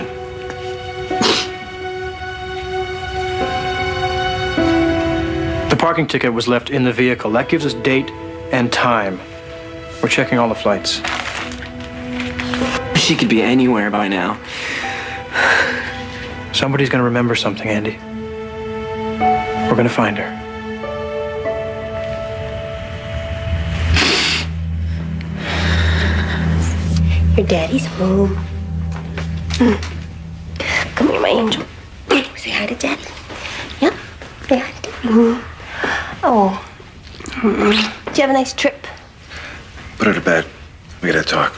The parking ticket was left in the vehicle. That gives us date and time. We're checking all the flights. She could be anywhere by now. Somebody's gonna remember something, Andy. We're gonna find her. Your daddy's home. Come here, my angel. Say hi to daddy. Yep. Say hi to daddy. Oh. Did you have a nice trip? Put her to bed. We gotta talk.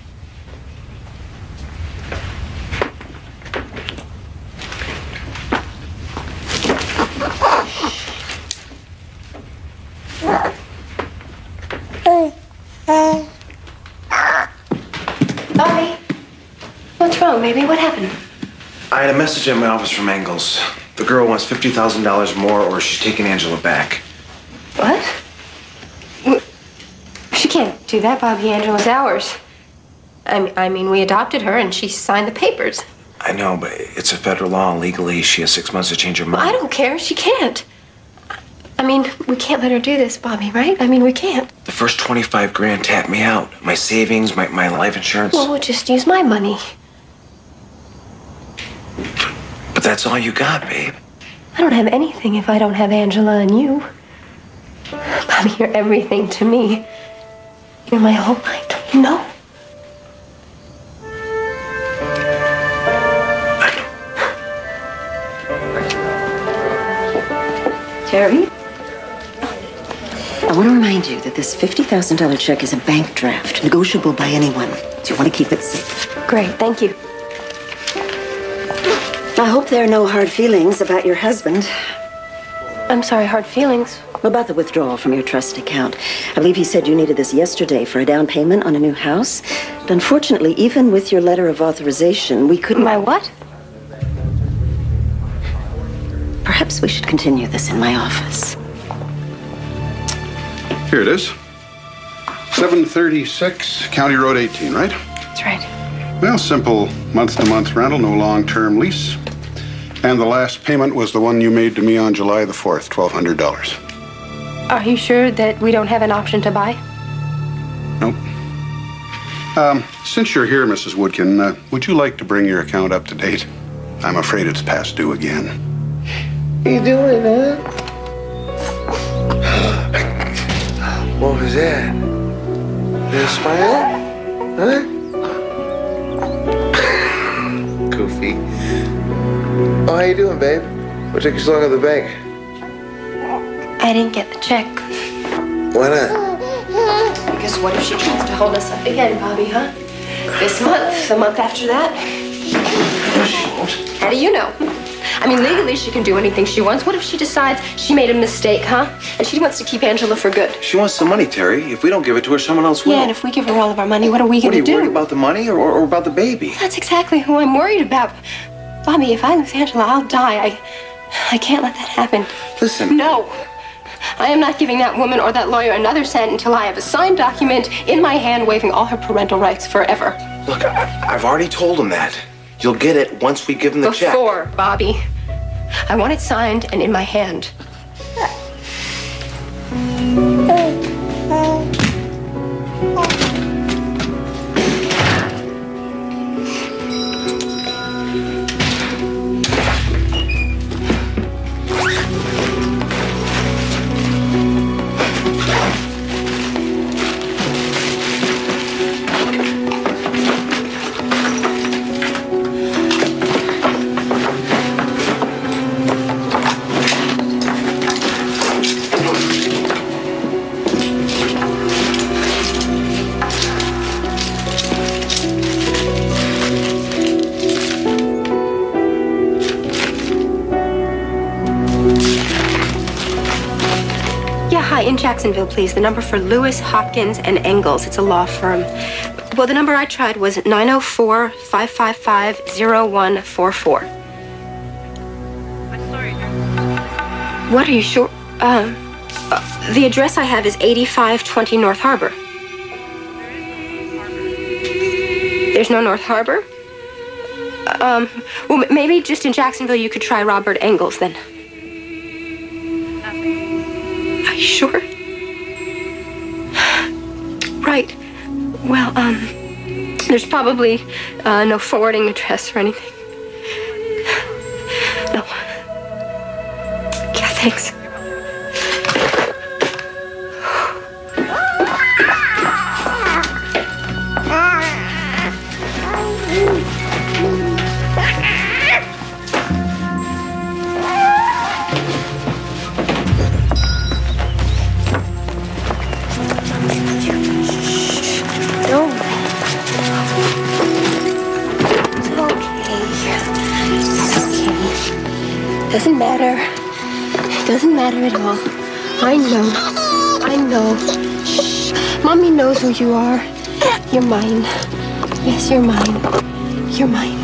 Bobby, what's wrong, baby? What happened? I had a message at my office from Engels. The girl wants $50,000 more or she's taking Angela back. What? She can't do that, Bobby. Angela's ours. I mean, we adopted her and she signed the papers. I know, but it's a federal law and legally she has 6 months to change her mind. I don't care. She can't. I mean, we can't let her do this, Bobby, right? I mean, we can't. The first 25 grand tapped me out. My savings, my life insurance. Well, we'll just use my money. But that's all you got, babe. I don't have anything if I don't have Angela and you. Bobby, you're everything to me. You're my whole life, don't you know? Terry? I want to remind you that this $50,000 check is a bank draft, negotiable by anyone. So you want to keep it safe. Great, thank you. I hope there are no hard feelings about your husband. I'm sorry, hard feelings? About the withdrawal from your trust account. I believe he said you needed this yesterday for a down payment on a new house. But unfortunately, even with your letter of authorization, we couldn't... My what? Perhaps we should continue this in my office. Here it is. 736 County Road 18, right? That's right. Well, simple month-to-month rental, no long-term lease. And the last payment was the one you made to me on July the 4th, $1,200. Are you sure that we don't have an option to buy? Nope. Since you're here, Mrs. Woodkin, would you like to bring your account up to date? I'm afraid it's past due again. What you doing, huh? What was that? Did a smile? Huh? Goofy. Oh, how you doing, babe? What took you so long at the bank? I didn't get the check. Why not? Because what if she tries to hold us up again, Bobby, huh? This month, the month after that? No, she won't. How do you know? I mean, legally she can do anything she wants. What if she decides she made a mistake, huh? And she wants to keep Angela for good? She wants the money, Terry. If we don't give it to her, someone else will. Yeah, and if we give her all of our money, what are we going to do? What are you worried about, the money or about the baby? That's exactly who I'm worried about. Bobby, if I lose Angela, I'll die. I can't let that happen. Listen. No. I am not giving that woman or that lawyer another cent until I have a signed document in my hand waiving all her parental rights forever. Look, I've already told him that. You'll get it once we give him the check. Before, Bobby. I want it signed and in my hand. In Jacksonville, please. The number for Lewis, Hopkins, and Engels. It's a law firm. Well, the number I tried was 904-555-0144. What, are you sure? The address I have is 8520 North Harbor. There's no North Harbor? Well, maybe just in Jacksonville you could try Robert Engels, then. Are you sure? Right. Well, there's probably no forwarding address or anything. No. Yeah, thanks. Doesn't matter. It doesn't matter at all. I know. Shh. Mommy knows who you are. You're mine. Yes, you're mine. You're mine.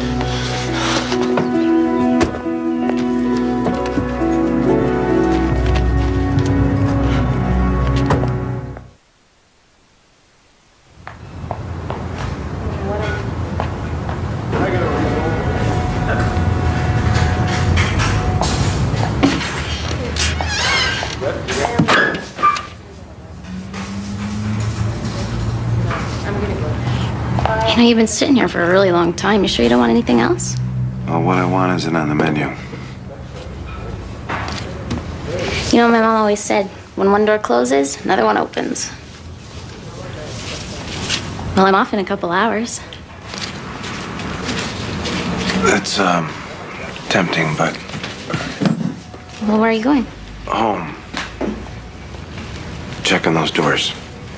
You know, you've been sitting here for a really long time. You sure you don't want anything else? Well, what I want isn't on the menu. You know, my mom always said, when one door closes, another one opens. Well, I'm off in a couple hours. That's, tempting, but... Well, where are you going? Home. Checking those doors.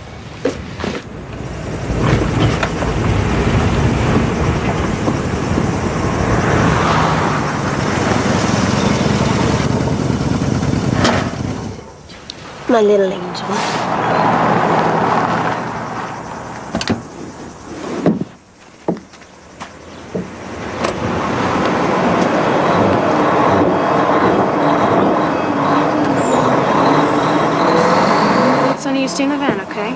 My little angel. Sonny, you stay in the van, okay?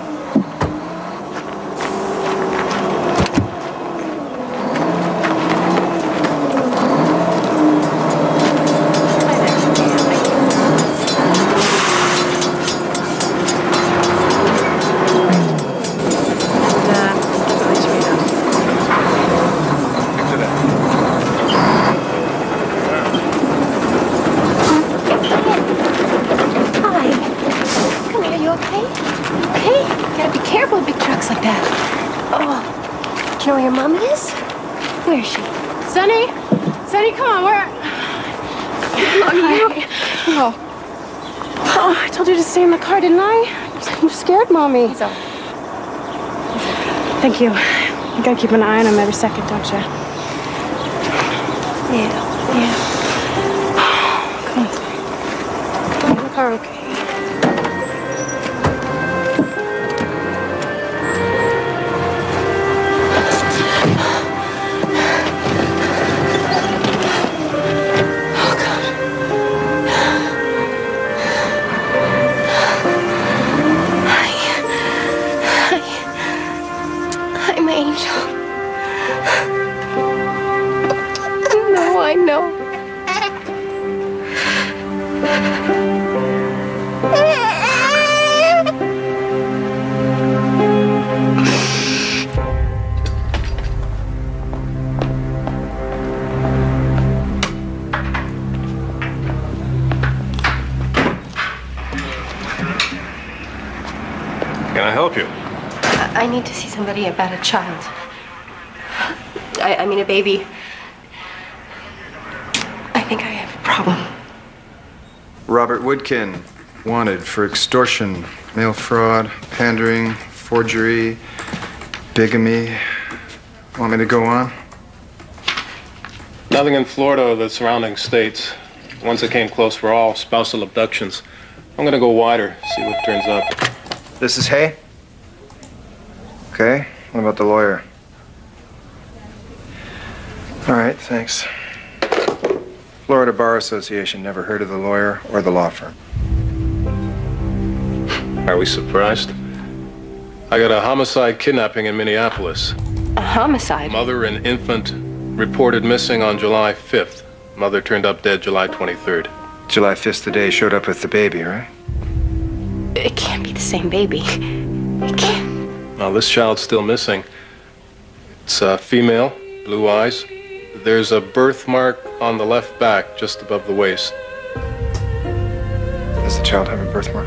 Like that. Oh, do you know where your mommy is? Where is she? Sonny, come on, where? Mommy, you? Oh, I told you to stay in the car, didn't I? You scared Mommy. So. Thank you. You gotta keep an eye on him every second, don't you? Yeah. car okay? I'm Angel. No, I know. Can I help you? I need to see somebody about a child. I mean a baby. I think I have a problem. Robert Woodkin, wanted for extortion, mail fraud, pandering, forgery, bigamy. Want me to go on? Nothing in Florida or the surrounding states. Ones that came close were all spousal abductions. I'm gonna go wider, see what turns up. This is Hay? Okay, what about the lawyer? All right, thanks. Florida Bar Association, never heard of the lawyer or the law firm. Are we surprised? I got a homicide kidnapping in Minneapolis. A homicide? Mother and infant reported missing on July 5th. Mother turned up dead July 23rd. July 5th's the day showed up with the baby, right? It can't be the same baby. It can't. Well, this child's still missing. It's a female, blue eyes. There's a birthmark on the left back, just above the waist. Does the child have a birthmark?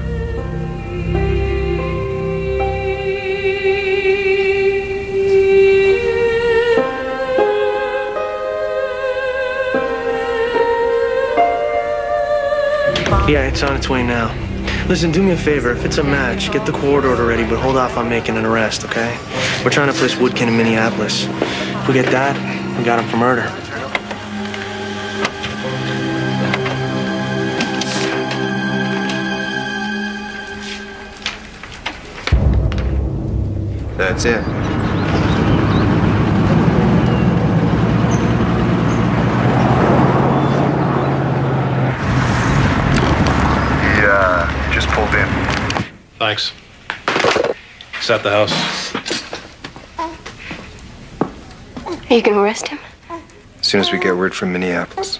Yeah, it's on its way now. Listen, do me a favor. If it's a match, get the court order ready, but hold off on making an arrest, okay? We're trying to place Woodkin in Minneapolis. If we get that, we got him for murder. That's it. Just pulled in. Thanks. He's at the house. Are you gonna arrest him? As soon as we get word from Minneapolis.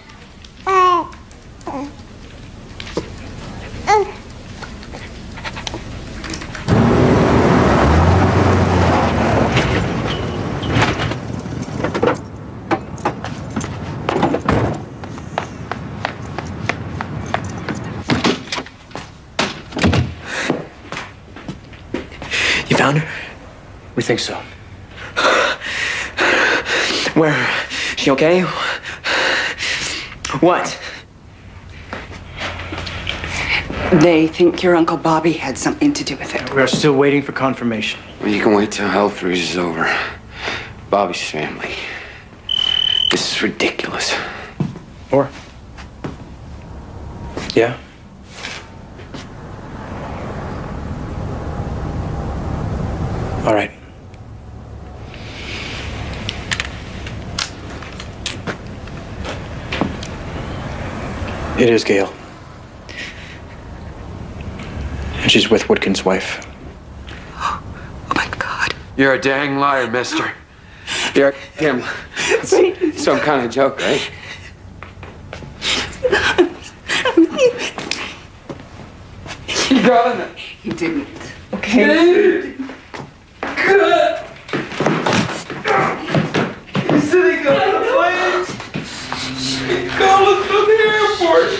You found her? We think so. Where? She okay? What? They think your Uncle Bobby had something to do with it. We are still waiting for confirmation. Well, you can wait till hell freezes over. Bobby's family. This is ridiculous. Or? Yeah? All right. It is Gail. And she's with Woodkin's wife. You're a dang liar, mister. You're him. It's some kind of joke, right? He got it. He didn't. Okay? Good. He said he got the plane. He called us from the airport.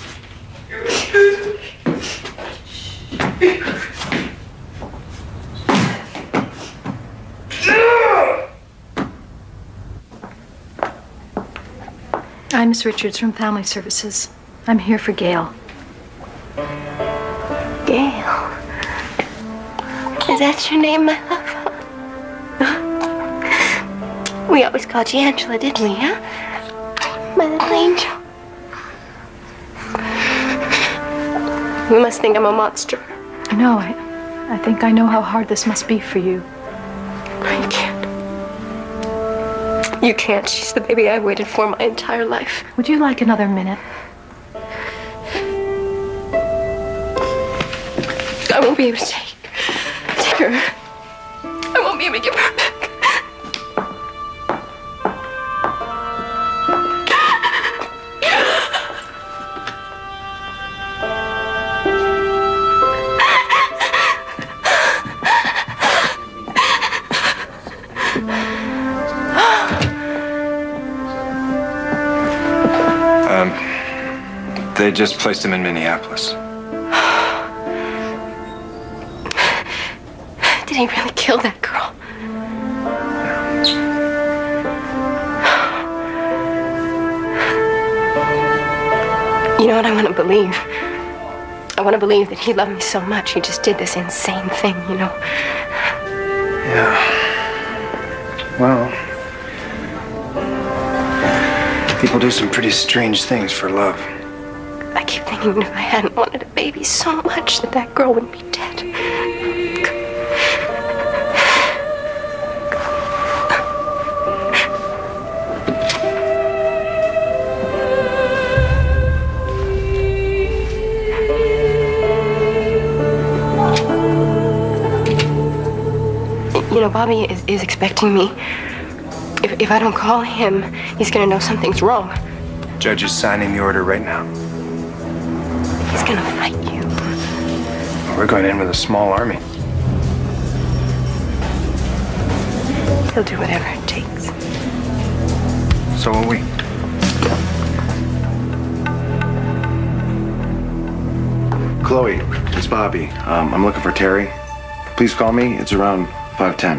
I'm Miss Richards from Family Services. I'm here for Gail. Gail. Is that your name, my love? We always called you Angela, didn't we, huh? My little angel. We must think I'm a monster. No, I think I know how hard this must be for you. I can't. You can't. She's the baby I waited for my entire life. Would you like another minute? I won't be able to take her. I won't be able to give her back. They just placed him in Minneapolis. Did he really kill that girl? You know what I want to believe? I want to believe that he loved me so much he just did this insane thing, you know? Yeah. Well, people do some pretty strange things for love. I keep thinking if I hadn't wanted a baby so much that girl wouldn't be dead. You know, Bobby is expecting me. If I don't call him, he's gonna know something's wrong. Judge is signing the order right now. He's gonna fight you. We're going in with a small army. He'll do whatever it takes. So will we. Chloe, it's Bobby. I'm looking for Terry. Please call me. It's around 5:10.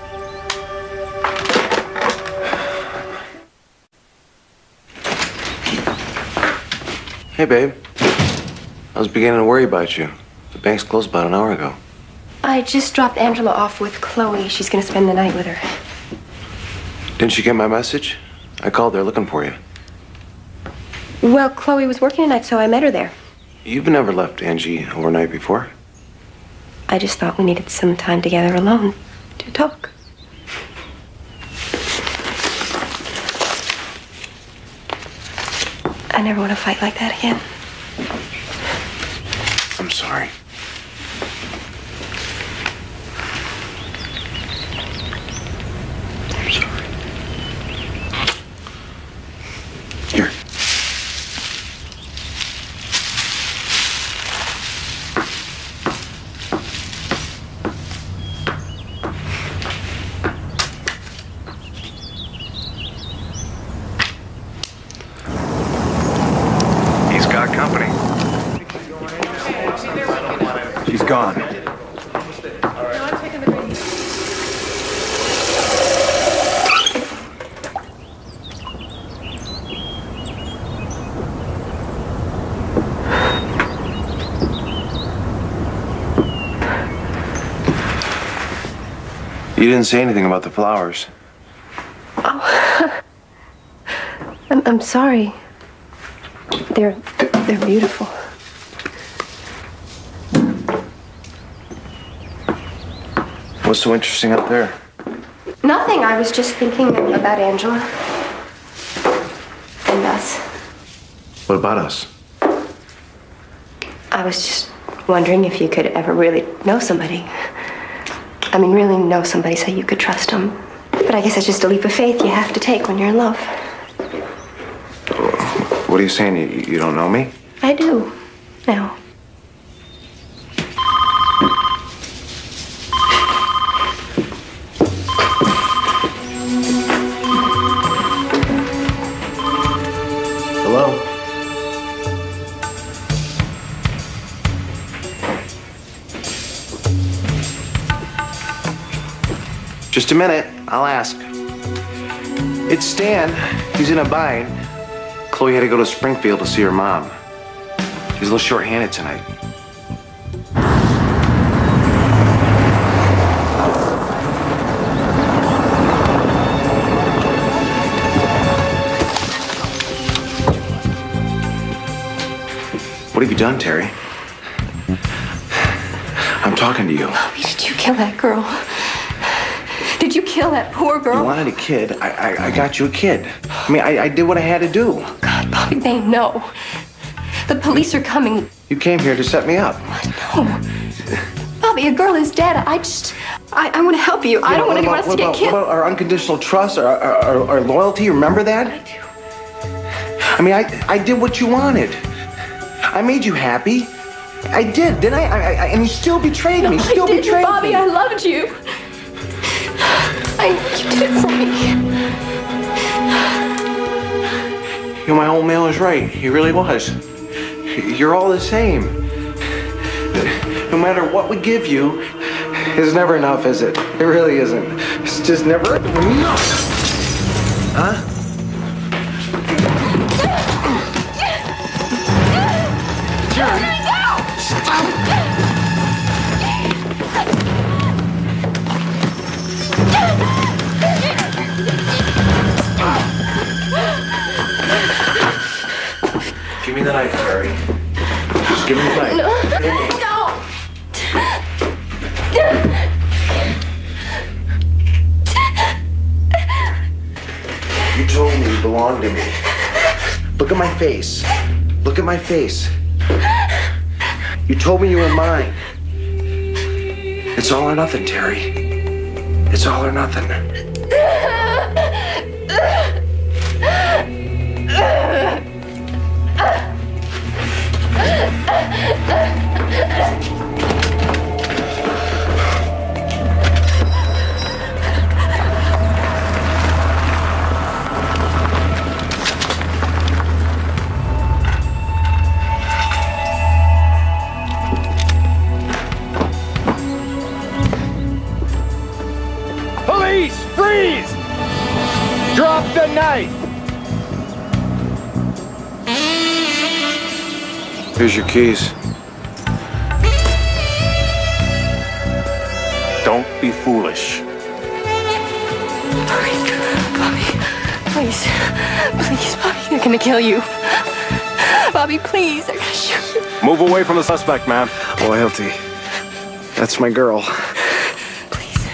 Hey, babe. I was beginning to worry about you. The bank's closed about an hour ago. I just dropped Angela off with Chloe. She's gonna spend the night with her. Didn't you get my message? I called there looking for you. Well, Chloe was working tonight, so I met her there. You've never left Angie overnight before. I just thought we needed some time together alone to talk. I never want to fight like that again. I'm sorry. I'm sorry. Here. He's got company. She's gone. You didn't say anything about the flowers. Oh, I'm sorry. They're beautiful. What's so interesting up there? Nothing. I was just thinking about Angela and us. What about us? I was just wondering if you could ever really know somebody. I mean, really know somebody so you could trust them. But I guess it's just a leap of faith you have to take when you're in love. What are you saying? You don't know me? I do. Now. Hello? Just a minute. I'll ask. It's Stan. He's in a bind. Chloe had to go to Springfield to see her mom. She's a little short-handed tonight. What have you done, Terry? I'm talking to you. Bobby, did you kill that girl? Did you kill that poor girl? You wanted a kid. I got you a kid. I mean, I did what I had to do. God, Bobby, they know. The police are coming. You came here to set me up. No. Bobby, a girl is dead. I want to help you. I don't want anyone else to get killed. What about our unconditional trust, our loyalty? Remember that? I do. I mean, I did what you wanted. I made you happy. I did, didn't I? And you still betrayed me. Still betrayed Bobby, me. I loved you. You did it for me. You know, my old man was right. He really was. You're all the same. No matter what we give you, it's never enough, is it? It really isn't. It's just never enough. Huh? Give me the knife, Terry. Just give me the knife. No. You told me you belonged to me. Look at my face. Look at my face. You told me you were mine. It's all or nothing, Terry. It's all or nothing. Police, freeze! Drop the knife! Here's your keys. Don't be foolish. Bobby, please. Please, Bobby, they're gonna kill you. Bobby, please, they're gonna shoot you. Move away from the suspect, man. Loyalty. That's my girl. Please.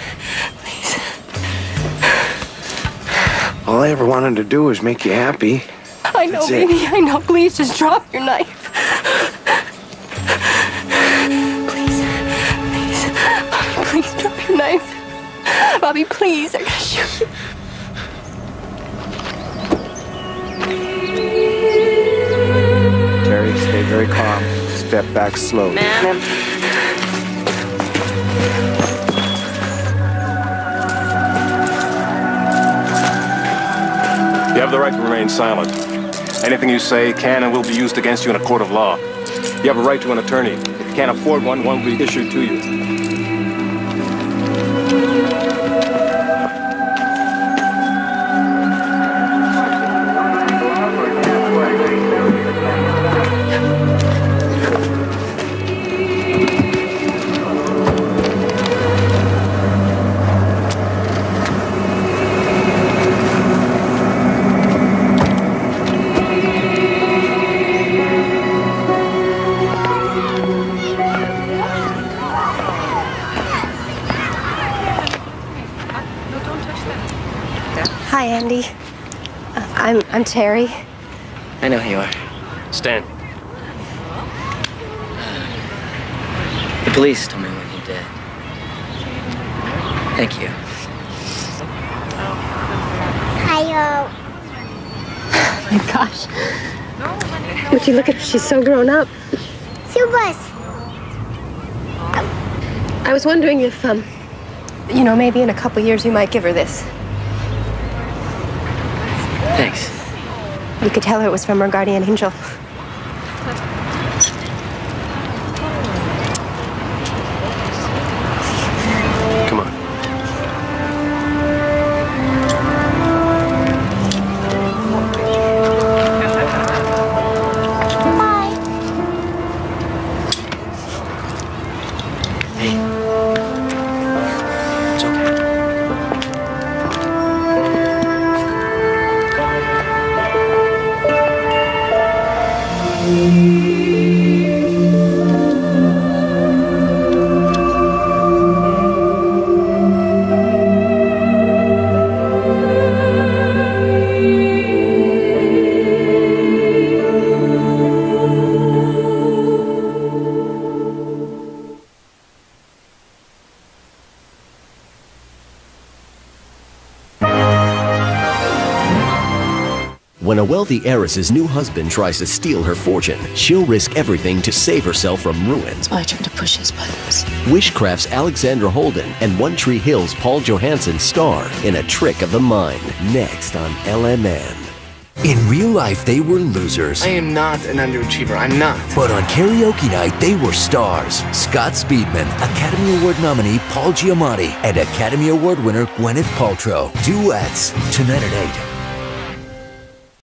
All I ever wanted to do was make you happy. I know, That's it. baby, I know. Please, just drop your knife. Please. Bobby, please, drop your knife. Bobby, please, they're gonna shoot you. Terry, stay very calm. Step back slowly. You have the right to remain silent. Anything you say can and will be used against you in a court of law. You have a right to an attorney. If you can't afford one, one will be issued to you. Hi, Andy. I'm Terry. I know who you are. Stand. The police told me what you did. Thank you. Hi, Oh my gosh. Would you look at her? She's so grown up. Subas. I was wondering if, you know, maybe in a couple years you might give her this. Thanks. You could tell her it was from her guardian angel. Come on. when a wealthy heiress's new husband tries to steal her fortune, she'll risk everything to save herself from ruin. It's my turn to push his buttons. Wishcraft's Alexandra Holden and One Tree Hill's Paul Johansson star in A Trick of the Mind, next on LMN. In real life, they were losers. I am not an underachiever. I'm not. But on karaoke night, they were stars. Scott Speedman, Academy Award nominee Paul Giamatti, and Academy Award winner Gwyneth Paltrow. Duets, tonight at 8.